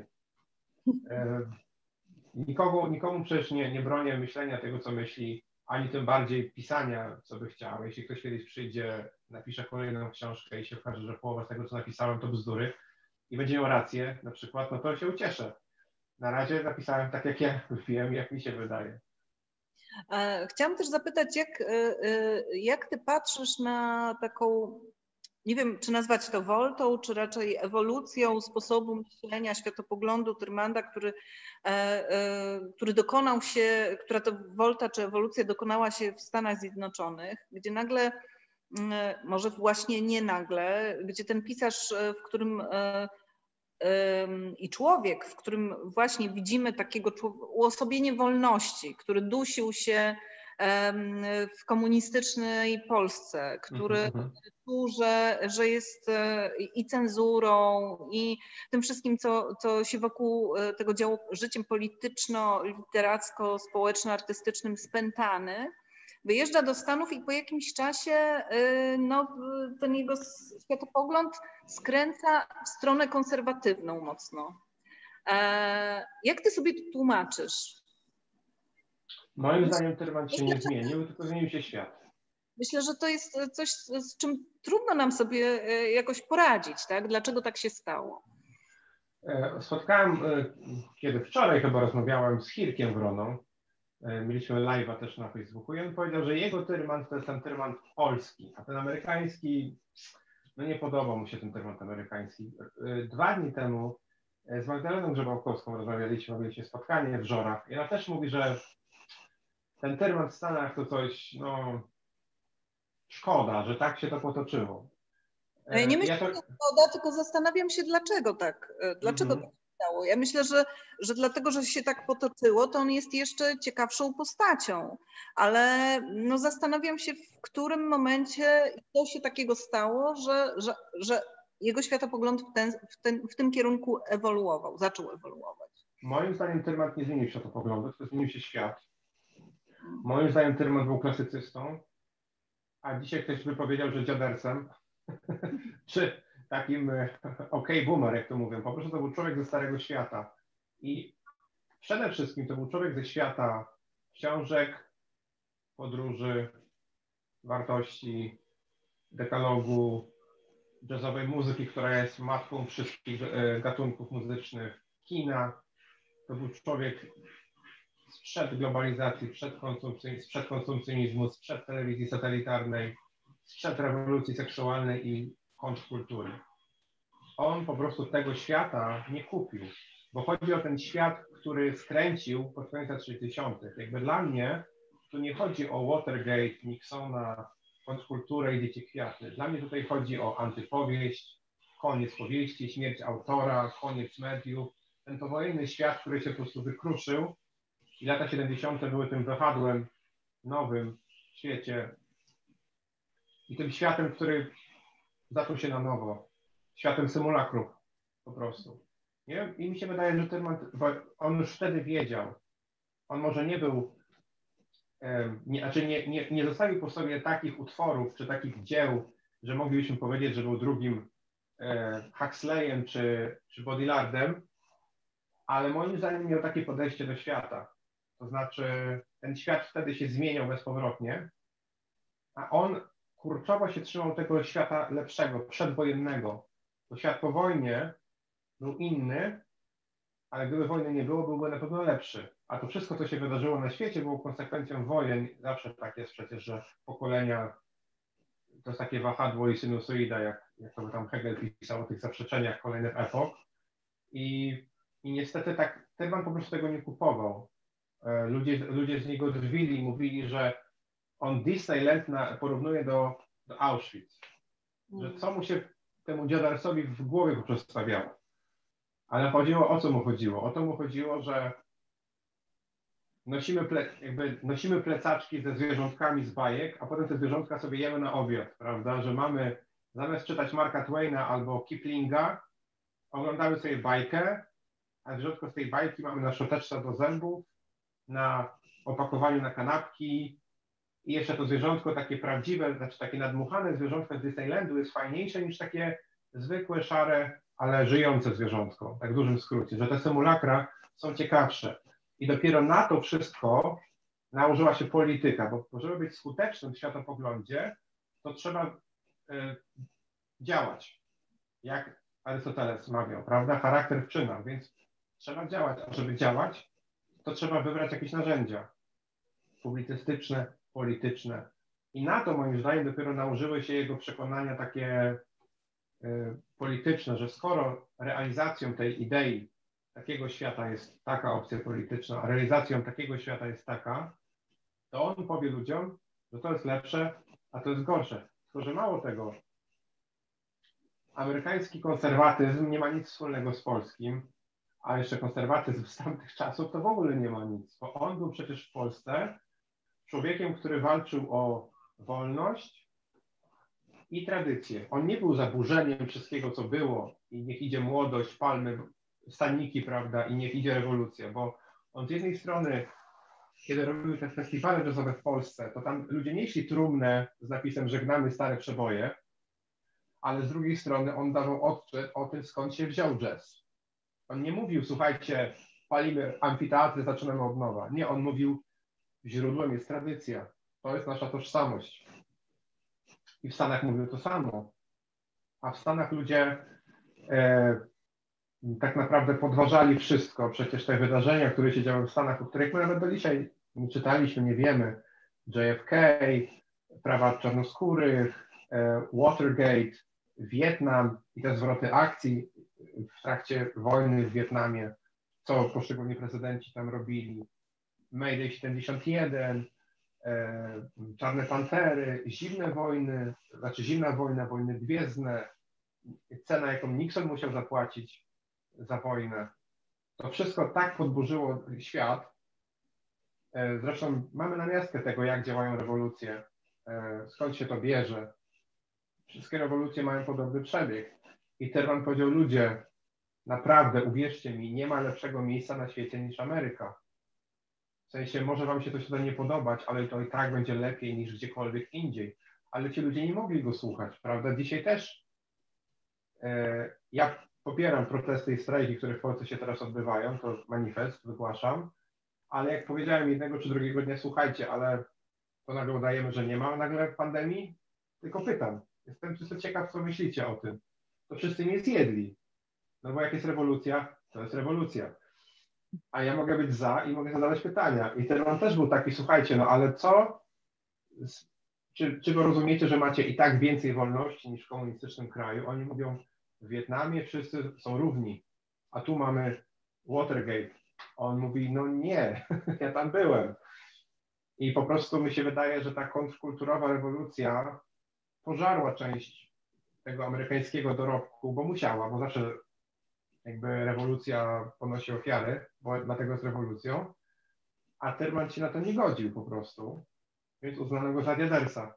Nikomu przecież nie bronię myślenia tego, co myśli, ani tym bardziej pisania, co by chciał. Jeśli ktoś kiedyś przyjdzie, napisze kolejną książkę i się okaże, że połowa z tego, co napisałem, to bzdury i będzie miał rację na przykład, no to się ucieszę. Na razie napisałem tak, jak ja wiem, jak mi się wydaje. Chciałam też zapytać, jak ty patrzysz na taką, nie wiem, czy nazwać to woltą, czy raczej ewolucją sposobu myślenia, światopoglądu Tyrmanda, który dokonał się, która to wolta czy ewolucja dokonała się w Stanach Zjednoczonych, gdzie nagle, może właśnie nie nagle, gdzie ten pisarz, w którym i człowiek, w którym właśnie widzimy takiego uosobienie wolności, który dusił się w komunistycznej Polsce, który czuł, że jest i cenzurą, i tym wszystkim, co się wokół tego działo, życiem polityczno-literacko-społeczno-artystycznym spętany. wyjeżdża do Stanów i po jakimś czasie no, ten jego światopogląd skręca w stronę konserwatywną mocno. Jak ty sobie to tłumaczysz? Moim zdaniem Tyrman się nie zmienił, tylko zmienił się świat. Myślę, że to jest coś, z czym trudno nam sobie jakoś poradzić, tak? Dlaczego tak się stało? Spotkałem, kiedy wczoraj chyba rozmawiałem z Hirkiem Wroną, mieliśmy live'a też na Facebooku i on powiedział, że jego Tyrman to jest ten Tyrman polski, a ten amerykański, no nie podobał mu się ten Tyrman amerykański. 2 dni temu z Magdaleną Grzebałkowską mieliśmy spotkanie w Żorach i ona też mówi, że ten Tyrman w Stanach to coś, no szkoda, że tak się to potoczyło. Nie myślę, że to szkoda, tylko zastanawiam się, dlaczego tak się stało. Ja myślę, że dlatego, że się tak potoczyło, to on jest jeszcze ciekawszą postacią, ale no zastanawiam się, w którym momencie to się takiego stało, że jego światopogląd w tym kierunku ewoluował, zaczął ewoluować. Moim zdaniem Tyrman nie zmienił światopoglądu, tylko zmienił się świat. Moim zdaniem Tyrman był klasycystą, a dzisiaj ktoś by powiedział, że dziadersem, czy takim boomer, jak to mówią. Po prostu to był człowiek ze Starego Świata. I przede wszystkim to był człowiek ze świata książek, podróży, wartości, dekalogu, jazzowej muzyki, która jest matką wszystkich gatunków muzycznych, kina. To był człowiek sprzed globalizacji, sprzed konsumpcjonizmu, sprzed telewizji satelitarnej, sprzed rewolucji seksualnej i kontrkultury. On po prostu tego świata nie kupił, bo chodzi o ten świat, który skręcił pod koniec lat 60. Jakby dla mnie tu nie chodzi o Watergate, Nixona, kontrkulturę i Dziecię Kwiaty. Dla mnie tutaj chodzi o antypowieść, koniec powieści, śmierć autora, koniec mediów. Ten powojenny świat, który się po prostu wykruszył i lata 70. były tym wahadłem nowym w świecie i tym światem, który zaczął się na nowo. Światem symulakrów po prostu. Nie? I mi się wydaje, że on już wtedy wiedział. On może nie był, nie zostawił po sobie takich utworów czy takich dzieł, że moglibyśmy powiedzieć, że był drugim Huxleyem czy Baudrillardem, ale moim zdaniem miał takie podejście do świata. To znaczy ten świat wtedy się zmieniał bezpowrotnie, a on kurczowo się trzymał tego świata lepszego, przedwojennego. To świat po wojnie był inny, ale gdyby wojny nie było, byłby na pewno lepszy. A to wszystko, co się wydarzyło na świecie, było konsekwencją wojen. Zawsze tak jest przecież, że pokolenia to jest takie wahadło i sinusoida, jak to tam Hegel pisał o tych zaprzeczeniach kolejnych epok. I niestety tak, Tyrman po prostu tego nie kupował. Ludzie z niego drwili i mówili, że on Disneyland porównuje do Auschwitz. Że co mu się temu dziadersowi w głowie po prostu stawiało. Ale o co mu chodziło? O to mu chodziło, że nosimy plecaczki ze zwierzątkami z bajek, a potem te zwierzątka sobie jemy na obiad, prawda? Że mamy, zamiast czytać Marka Twaina albo Kiplinga, oglądamy sobie bajkę, a zwierzątko z tej bajki mamy na szczoteczce do zębów, na opakowaniu na kanapki i jeszcze to zwierzątko takie prawdziwe, znaczy takie nadmuchane zwierzątko z Disneylandu jest fajniejsze niż takie zwykłe, szare, ale żyjące zwierzątko, tak w dużym skrócie, że te symulakra są ciekawsze. I dopiero na to wszystko nałożyła się polityka, bo żeby być skutecznym w światopoglądzie, to trzeba działać, jak Arystoteles mawiał, prawda? Charakter w czynach, więc trzeba działać, a żeby działać, to trzeba wybrać jakieś narzędzia publicystyczne, polityczne. I na to moim zdaniem dopiero nałożyły się jego przekonania takie polityczne, że skoro realizacją tej idei takiego świata jest taka opcja polityczna, a realizacją takiego świata jest taka, to on powie ludziom, że to jest lepsze, a to jest gorsze. Tylko że mało tego, amerykański konserwatyzm nie ma nic wspólnego z polskim, a jeszcze konserwatyzm z tamtych czasów to w ogóle nie ma nic, bo on był przecież w Polsce człowiekiem, który walczył o wolność i tradycję. On nie był zaburzeniem wszystkiego, co było i niech idzie młodość, palmy, staniki, prawda, i niech idzie rewolucja, bo on z jednej strony kiedy robiły te festiwale jazzowe w Polsce, to tam ludzie nieśli trumnę z napisem "Żegnamy stare przeboje", ale z drugiej strony on dawał odczyt o tym, skąd się wziął jazz. On nie mówił, słuchajcie, palimy amfiteatry, zaczynamy od nowa. Nie, on mówił, źródłem jest tradycja. To jest nasza tożsamość. I w Stanach mówił to samo. A w Stanach ludzie tak naprawdę podważali wszystko. Przecież te wydarzenia, które się działy w Stanach, o których my nawet do dzisiaj nie czytaliśmy, nie wiemy. JFK, prawa czarnoskórych, Watergate, Wietnam i te zwroty akcji w trakcie wojny w Wietnamie, co poszczególni prezydenci tam robili. Mayday 71, Czarne Pantery, zimne wojny, znaczy zimna wojna, wojny gwiezdne, cena, jaką Nixon musiał zapłacić za wojnę. To wszystko tak podburzyło świat. Zresztą mamy namiastkę tego, jak działają rewolucje, skąd się to bierze. Wszystkie rewolucje mają podobny przebieg. I Terman powiedział, ludzie, naprawdę, uwierzcie mi, nie ma lepszego miejsca na świecie niż Ameryka. W sensie, może wam się to tutaj nie podobać, ale to i tak będzie lepiej niż gdziekolwiek indziej. Ale ci ludzie nie mogli go słuchać, prawda? Dzisiaj też. Ja popieram protesty i strajki, które w Polsce się teraz odbywają, to manifest wygłaszam, ale jak powiedziałem jednego czy drugiego dnia, słuchajcie, ale to nagle udajemy, że nie ma nagle pandemii, tylko pytam. Jestem czysto ciekaw, co myślicie o tym. To wszyscy mnie zjedli. No bo jak jest rewolucja, to jest rewolucja. A ja mogę być za i mogę zadawać pytania. I ten on też był taki, słuchajcie, no ale co? Czy wy rozumiecie, że macie i tak więcej wolności niż w komunistycznym kraju? Oni mówią, w Wietnamie wszyscy są równi, a tu mamy Watergate. On mówi, no nie, ja tam byłem. I po prostu mi się wydaje, że ta kontrkulturowa rewolucja pożarła część tego amerykańskiego dorobku, bo musiała, bo zawsze jakby rewolucja ponosi ofiary, bo dlatego jest rewolucją, a Terman się na to nie godził po prostu, więc uznano go za diadersa.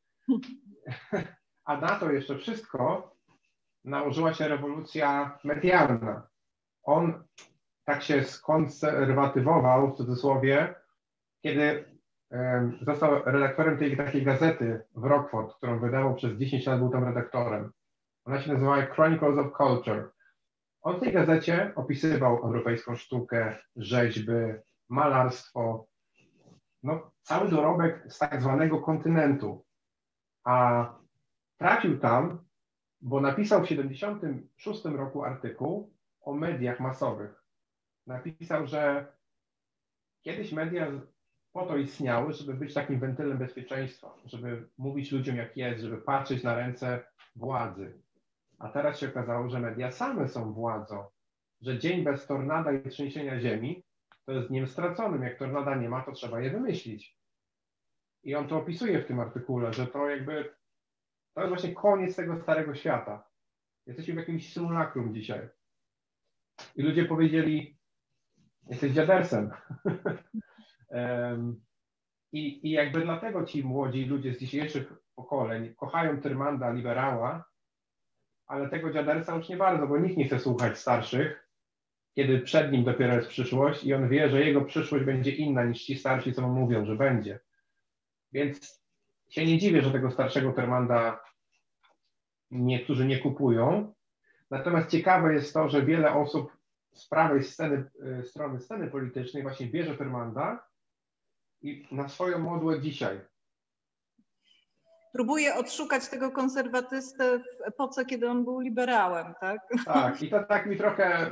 A na to jeszcze wszystko nałożyła się rewolucja medialna. On tak się skonserwatywował, w cudzysłowie, kiedy został redaktorem tej takiej gazety w Rockford, którą wydawał przez 10 lat, był tam redaktorem. Ona się nazywała Chronicles of Culture. On w tej gazecie opisywał europejską sztukę, rzeźby, malarstwo, no, cały dorobek z tak zwanego kontynentu. A trafił tam, bo napisał w 1976 roku artykuł o mediach masowych. Napisał, że kiedyś media po to istniały, żeby być takim wentylem bezpieczeństwa, żeby mówić ludziom jak jest, żeby patrzeć na ręce władzy. A teraz się okazało, że media same są władzą, że dzień bez tornada i trzęsienia ziemi to jest dniem straconym. Jak tornada nie ma, to trzeba je wymyślić. I on to opisuje w tym artykule, że to jakby to jest właśnie koniec tego starego świata. Jesteśmy w jakimś symulakrum dzisiaj. I ludzie powiedzieli, jesteś dziadersem. I jakby dlatego ci młodzi ludzie z dzisiejszych pokoleń kochają Tyrmanda, liberała, ale tego dziadersa już nie bardzo, bo nikt nie chce słuchać starszych, kiedy przed nim dopiero jest przyszłość i on wie, że jego przyszłość będzie inna niż ci starsi, co mu mówią, że będzie. Więc się nie dziwię, że tego starszego Tyrmanda niektórzy nie kupują. Natomiast ciekawe jest to, że wiele osób z prawej strony sceny politycznej właśnie bierze Tyrmanda i na swoją modłę dzisiaj. Próbuje odszukać tego konserwatystę w epoce, kiedy on był liberałem, tak? Tak, i to tak mi trochę...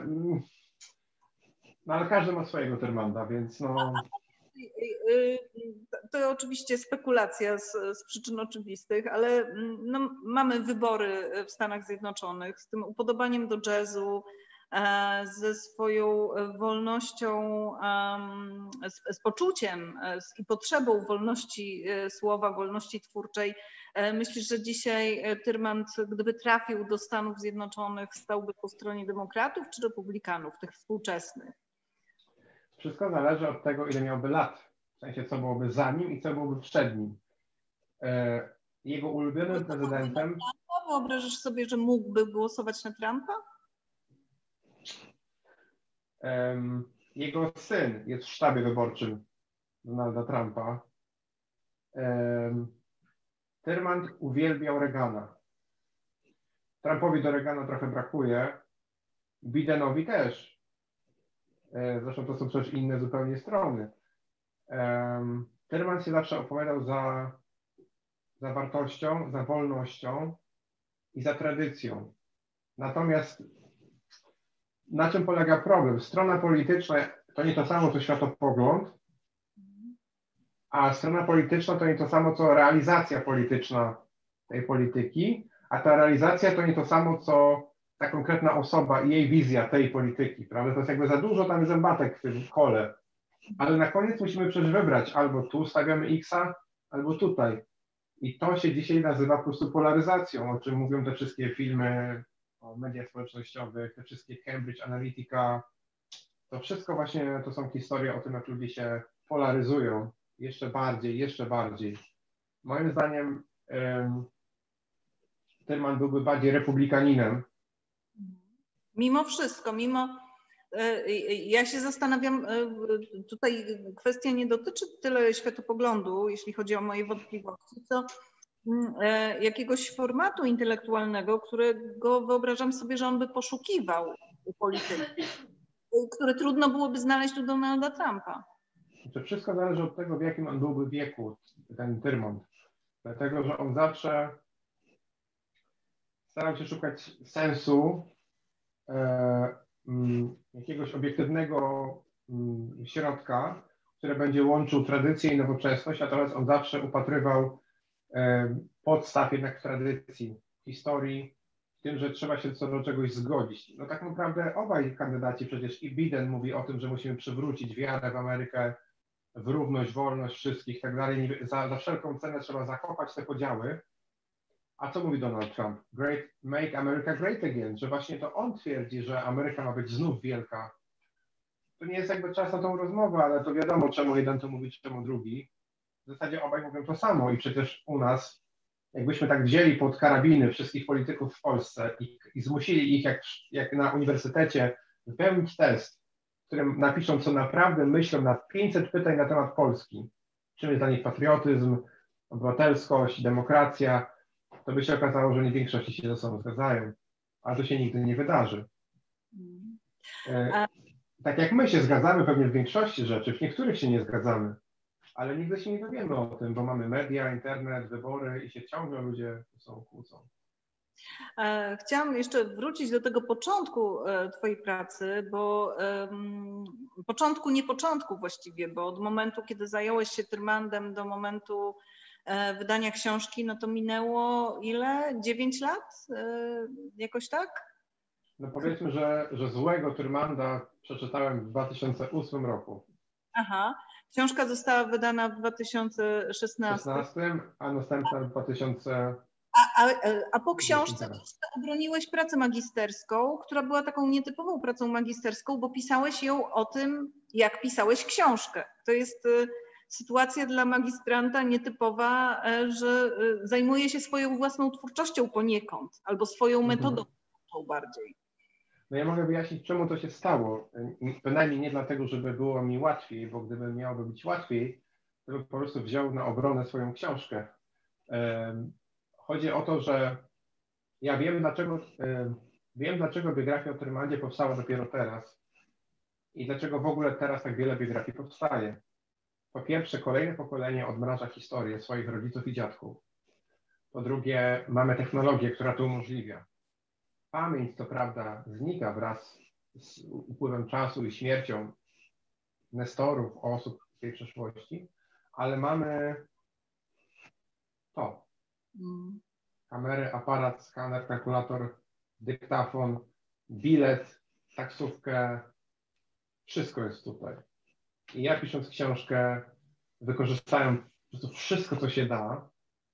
No ale każdy ma swojego Tyrmanda, więc no... To oczywiście spekulacja z przyczyn oczywistych, ale no, mamy wybory w Stanach Zjednoczonych z tym upodobaniem do jazzu, ze swoją wolnością, z poczuciem i potrzebą wolności słowa, wolności twórczej. Myślisz, że dzisiaj Tyrmand, gdyby trafił do Stanów Zjednoczonych, stałby po stronie demokratów czy republikanów, tych współczesnych? Wszystko zależy od tego, ile miałby lat. W sensie, co byłoby za nim i co byłoby przed nim. Jego ulubionym prezydentem... Wyobrażasz sobie, że mógłby głosować na Trumpa? Jego syn jest w sztabie wyborczym Donalda Trumpa. Tyrmand uwielbiał Reagana. Trumpowi do Reagana trochę brakuje. Bidenowi też. Zresztą to są przecież inne zupełnie strony. Tyrmand się zawsze opowiadał za wartością, za wolnością i za tradycją. Natomiast na czym polega problem? Strona polityczna to nie to samo, co światopogląd, a strona polityczna to nie to samo, co realizacja polityczna tej polityki, a ta realizacja to nie to samo, co ta konkretna osoba i jej wizja tej polityki, prawda? To jest jakby za dużo tam zębatek w tym kole. Ale na koniec musimy przecież wybrać, albo tu stawiamy X-a, albo tutaj. I to się dzisiaj nazywa po prostu polaryzacją, o czym mówią te wszystkie filmy o mediach społecznościowych, te wszystkie Cambridge Analytica. To wszystko właśnie to są historie o tym, jak ludzie się polaryzują jeszcze bardziej, jeszcze bardziej. Moim zdaniem Tyrmand byłby bardziej republikaninem. Mimo wszystko, ja się zastanawiam, tutaj kwestia nie dotyczy tyle światopoglądu, jeśli chodzi o moje wątpliwości, co jakiegoś formatu intelektualnego, którego wyobrażam sobie, że on by poszukiwał u polityki, które trudno byłoby znaleźć u Donalda Trumpa. To wszystko zależy od tego, w jakim on byłby wieku, ten Tyrmand. Dlatego, że on zawsze starał się szukać sensu, jakiegoś obiektywnego środka, które będzie łączył tradycję i nowoczesność, natomiast on zawsze upatrywał podstaw jednak w tradycji, w historii, w tym, że trzeba się co do czegoś zgodzić. No tak naprawdę obaj kandydaci, przecież i Biden mówi o tym, że musimy przywrócić wiarę w Amerykę, w równość, wolność wszystkich i tak dalej. Za wszelką cenę trzeba zakopać te podziały. A co mówi Donald Trump? Make America great again, że właśnie to on twierdzi, że Ameryka ma być znów wielka. To nie jest jakby czas na tą rozmowę, ale to wiadomo, czemu jeden to mówi, czemu drugi. W zasadzie obaj mówią to samo i przecież u nas, jakbyśmy tak wzięli pod karabiny wszystkich polityków w Polsce i zmusili ich, jak na uniwersytecie, wypełnić test, w którym napiszą, co naprawdę myślą na 500 pytań na temat Polski, czym jest dla nich patriotyzm, obywatelskość, demokracja, to by się okazało, że nie w większości się ze sobą zgadzają, ale to się nigdy nie wydarzy. Tak jak my się zgadzamy pewnie w większości rzeczy, w niektórych się nie zgadzamy, ale nigdy się nie dowiemy o tym, bo mamy media, internet, wybory i się ciągle ludzie są kłócą. Chciałam jeszcze wrócić do tego początku twojej pracy, bo początku, nie początku właściwie, bo od momentu, kiedy zająłeś się Tyrmandem do momentu wydania książki, no to minęło ile? 9 lat? Jakoś tak? No powiedzmy, że złego Tyrmanda przeczytałem w 2008 roku. Aha. Książka została wydana w 2016. A następna w 2000. A po książce obroniłeś pracę magisterską, która była taką nietypową pracą magisterską, bo pisałeś ją o tym, jak pisałeś książkę. To jest sytuacja dla magistranta nietypowa, że zajmuje się swoją własną twórczością poniekąd, albo swoją metodą bardziej. No ja mogę wyjaśnić, czemu to się stało. Bynajmniej nie dlatego, żeby było mi łatwiej, bo gdyby miałoby być łatwiej, to bym po prostu wziął na obronę swoją książkę. Chodzi o to, że ja wiem, dlaczego biografia o Tyrmandzie powstała dopiero teraz i dlaczego w ogóle teraz tak wiele biografii powstaje. Po pierwsze, kolejne pokolenie odmraża historię swoich rodziców i dziadków. Po drugie, mamy technologię, która to umożliwia. Pamięć, co prawda, znika wraz z upływem czasu i śmiercią nestorów, osób z tej przeszłości, ale mamy to. Kamery, aparat, skaner, kalkulator, dyktafon, bilet, taksówkę, wszystko jest tutaj. I ja pisząc książkę wykorzystałem po prostu wszystko, co się da.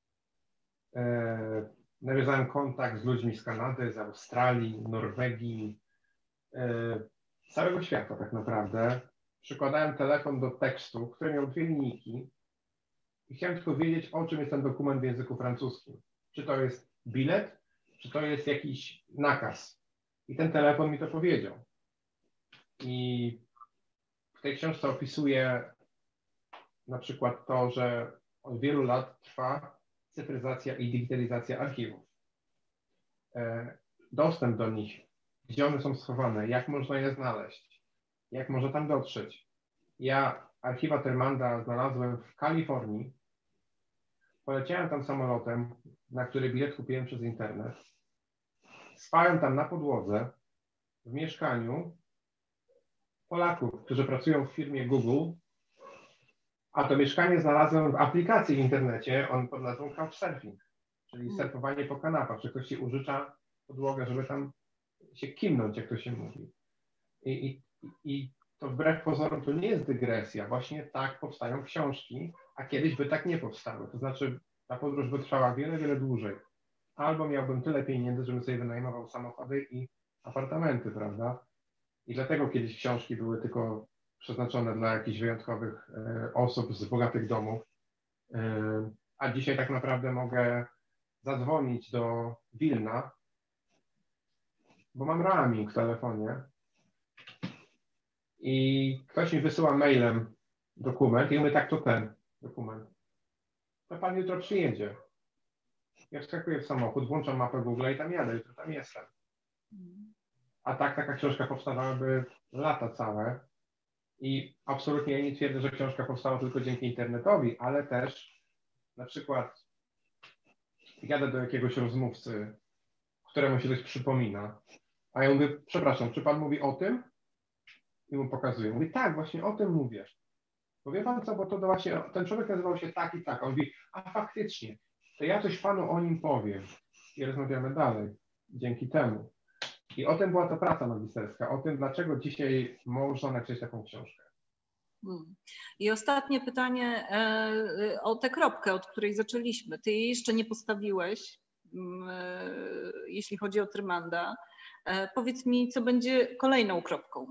Nawiązałem kontakt z ludźmi z Kanady, z Australii, Norwegii, z całego świata tak naprawdę. Przykładałem telefon do tekstu, który miał 2 linijki i chciałem tylko wiedzieć, o czym jest ten dokument w języku francuskim. Czy to jest bilet, czy to jest jakiś nakaz. I ten telefon mi to powiedział. I w tej książce opisuję na przykład to, że od wielu lat trwa cyfryzacja i digitalizacja archiwów. Dostęp do nich, gdzie one są schowane, jak można je znaleźć, jak można tam dotrzeć. Ja archiwa Thermanda znalazłem w Kalifornii. Poleciałem tam samolotem, na który bilet kupiłem przez internet. Spałem tam na podłodze, w mieszkaniu Polaków, którzy pracują w firmie Google, a to mieszkanie znalazłem w aplikacji w internecie, pod nazwą Couchsurfing, czyli surfowanie po kanapach, że ktoś ci użycza podłogę, żeby tam się kimnąć, jak to się mówi. I to wbrew pozorom to nie jest dygresja. Właśnie tak powstają książki, a kiedyś by tak nie powstały. To znaczy ta podróż by trwała wiele, wiele dłużej. Albo miałbym tyle pieniędzy, żebym sobie wynajmował samochody i apartamenty, prawda? I dlatego kiedyś książki były tylko przeznaczone dla jakichś wyjątkowych osób z bogatych domów. A dzisiaj tak naprawdę mogę zadzwonić do Wilna, bo mam roaming w telefonie i ktoś mi wysyła mailem dokument i mówię, tak, to ten dokument. To pan jutro przyjedzie. Ja wskakuję w samochód, włączam mapę Google i tam jadę, jutro tam jestem. A tak taka książka powstawałaby lata całe i absolutnie ja nie twierdzę, że książka powstała tylko dzięki internetowi, ale też na przykład jadę do jakiegoś rozmówcy, któremu się coś przypomina, a ja mówię, przepraszam, czy pan mówi o tym? I mu pokazuję. Mówi, tak, właśnie o tym mówię. Bo wie pan co, bo to właśnie, ten człowiek nazywał się tak i tak. On mówi, a faktycznie, to ja coś panu o nim powiem. I rozmawiamy dalej, dzięki temu. I o tym była ta praca magisterska, o tym, dlaczego dzisiaj można napisać taką książkę. I ostatnie pytanie o tę kropkę, od której zaczęliśmy. Ty jej jeszcze nie postawiłeś, jeśli chodzi o Thermanda. Powiedz mi, co będzie kolejną kropką?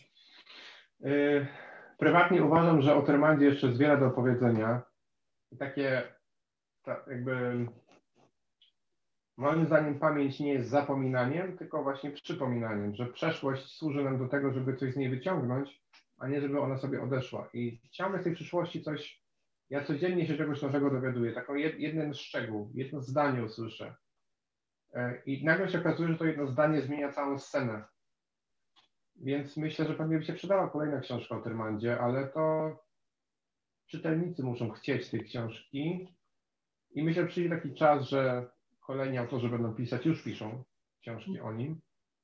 Prywatnie uważam, że o Thermandzie jeszcze jest wiele do opowiedzenia. I takie jakby moim zdaniem pamięć nie jest zapominaniem, tylko właśnie przypominaniem, że przeszłość służy nam do tego, żeby coś z niej wyciągnąć, a nie żeby ona sobie odeszła. I ciągle z tej przyszłości coś, ja codziennie się czegoś nowego dowiaduję, taką jeden szczegół, jedno zdanie usłyszę. I nagle się okazuje, że to jedno zdanie zmienia całą scenę. Więc myślę, że pewnie by się przydała kolejna książka o Thermandzie, ale to czytelnicy muszą chcieć tej książki. I myślę, że przyjdzie taki czas, że kolejni autorzy będą pisać, już piszą książki o nim.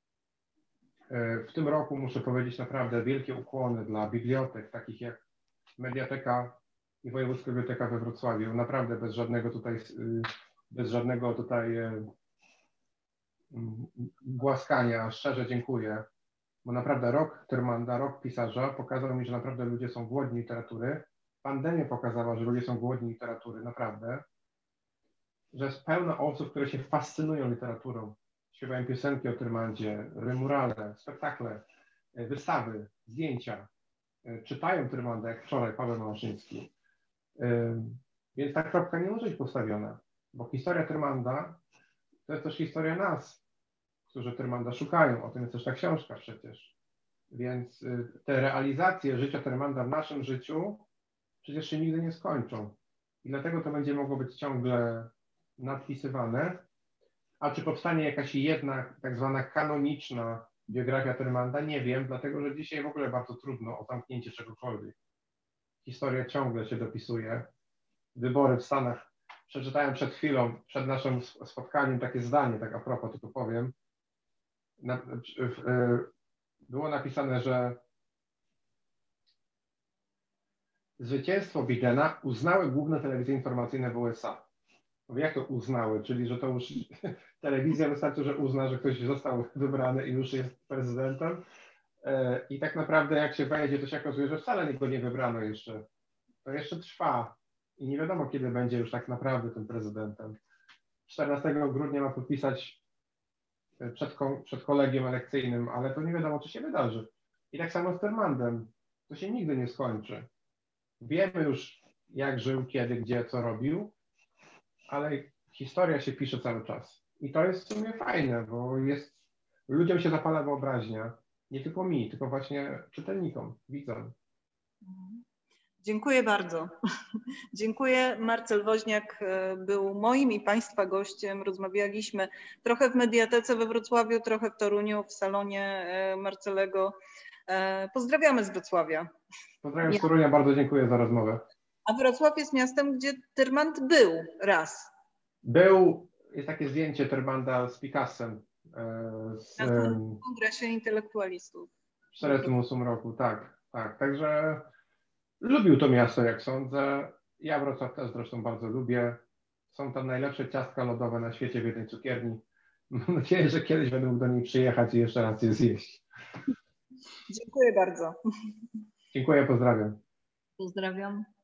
W tym roku muszę powiedzieć naprawdę wielkie ukłony dla bibliotek, takich jak Mediateka i Wojewódzka Biblioteka we Wrocławiu. Naprawdę bez żadnego tutaj głaskania, szczerze dziękuję. Bo naprawdę rok Thermanda, rok pisarza pokazał mi, że naprawdę ludzie są głodni literatury. Pandemia pokazała, że ludzie są głodni literatury, naprawdę. Że jest pełno osób, które się fascynują literaturą. Śpiewają piosenki o Thermandzie, rymurale, spektakle, wystawy, zdjęcia. Czytają Thermanda, jak wczoraj Paweł Małaszyński. Więc ta kropka nie może być postawiona, bo historia Thermanda to jest też historia nas, którzy Thermanda szukają. O tym jest też ta książka przecież. Więc te realizacje życia Thermanda w naszym życiu przecież się nigdy nie skończą. I dlatego to będzie mogło być ciągle nadpisywane. A czy powstanie jakaś jedna tak zwana kanoniczna biografia Thermanda? Nie wiem, dlatego że dzisiaj w ogóle bardzo trudno o zamknięcie czegokolwiek. Historia ciągle się dopisuje. Wybory w Stanach. Przeczytałem przed chwilą, przed naszym spotkaniem takie zdanie, tak a propos, tylko powiem. Było napisane, że zwycięstwo Bidena uznały główne telewizje informacyjne w USA. Jak to uznały? Czyli, że to już telewizja wystarczy, że uzna, że ktoś został wybrany i już jest prezydentem. I tak naprawdę jak się wejdzie, to się okazuje, że wcale go nie wybrano jeszcze. To jeszcze trwa. I nie wiadomo, kiedy będzie już tak naprawdę tym prezydentem. 14 grudnia ma podpisać przed kolegium elekcyjnym, ale to nie wiadomo, czy się wydarzy. I tak samo z Thermandem. To się nigdy nie skończy. Wiemy już, jak żył, kiedy, gdzie, co robił, ale historia się pisze cały czas. I to jest w sumie fajne, bo ludziom się zapala wyobraźnia. Nie tylko mi, tylko właśnie czytelnikom, widzom. Dziękuję bardzo. Dziękuję. Marcel Woźniak był moim i Państwa gościem. Rozmawialiśmy trochę w Mediatece we Wrocławiu, trochę w Toruniu, w salonie Marcelego. Pozdrawiamy z Wrocławia. Pozdrawiam z Torunia, bardzo dziękuję za rozmowę. A Wrocław jest miastem, gdzie Tyrmand był raz. Był, jest takie zdjęcie Tyrmanda z Picassem. W Kongresie Intelektualistów. W 1948 roku, tak, tak. Także lubił to miasto, jak sądzę. Ja Wrocław też zresztą bardzo lubię. Są tam najlepsze ciastka lodowe na świecie w jednej cukierni. Mam nadzieję, że kiedyś będę mógł do niej przyjechać i jeszcze raz je zjeść. Dziękuję bardzo. Dziękuję, pozdrawiam. Pozdrawiam.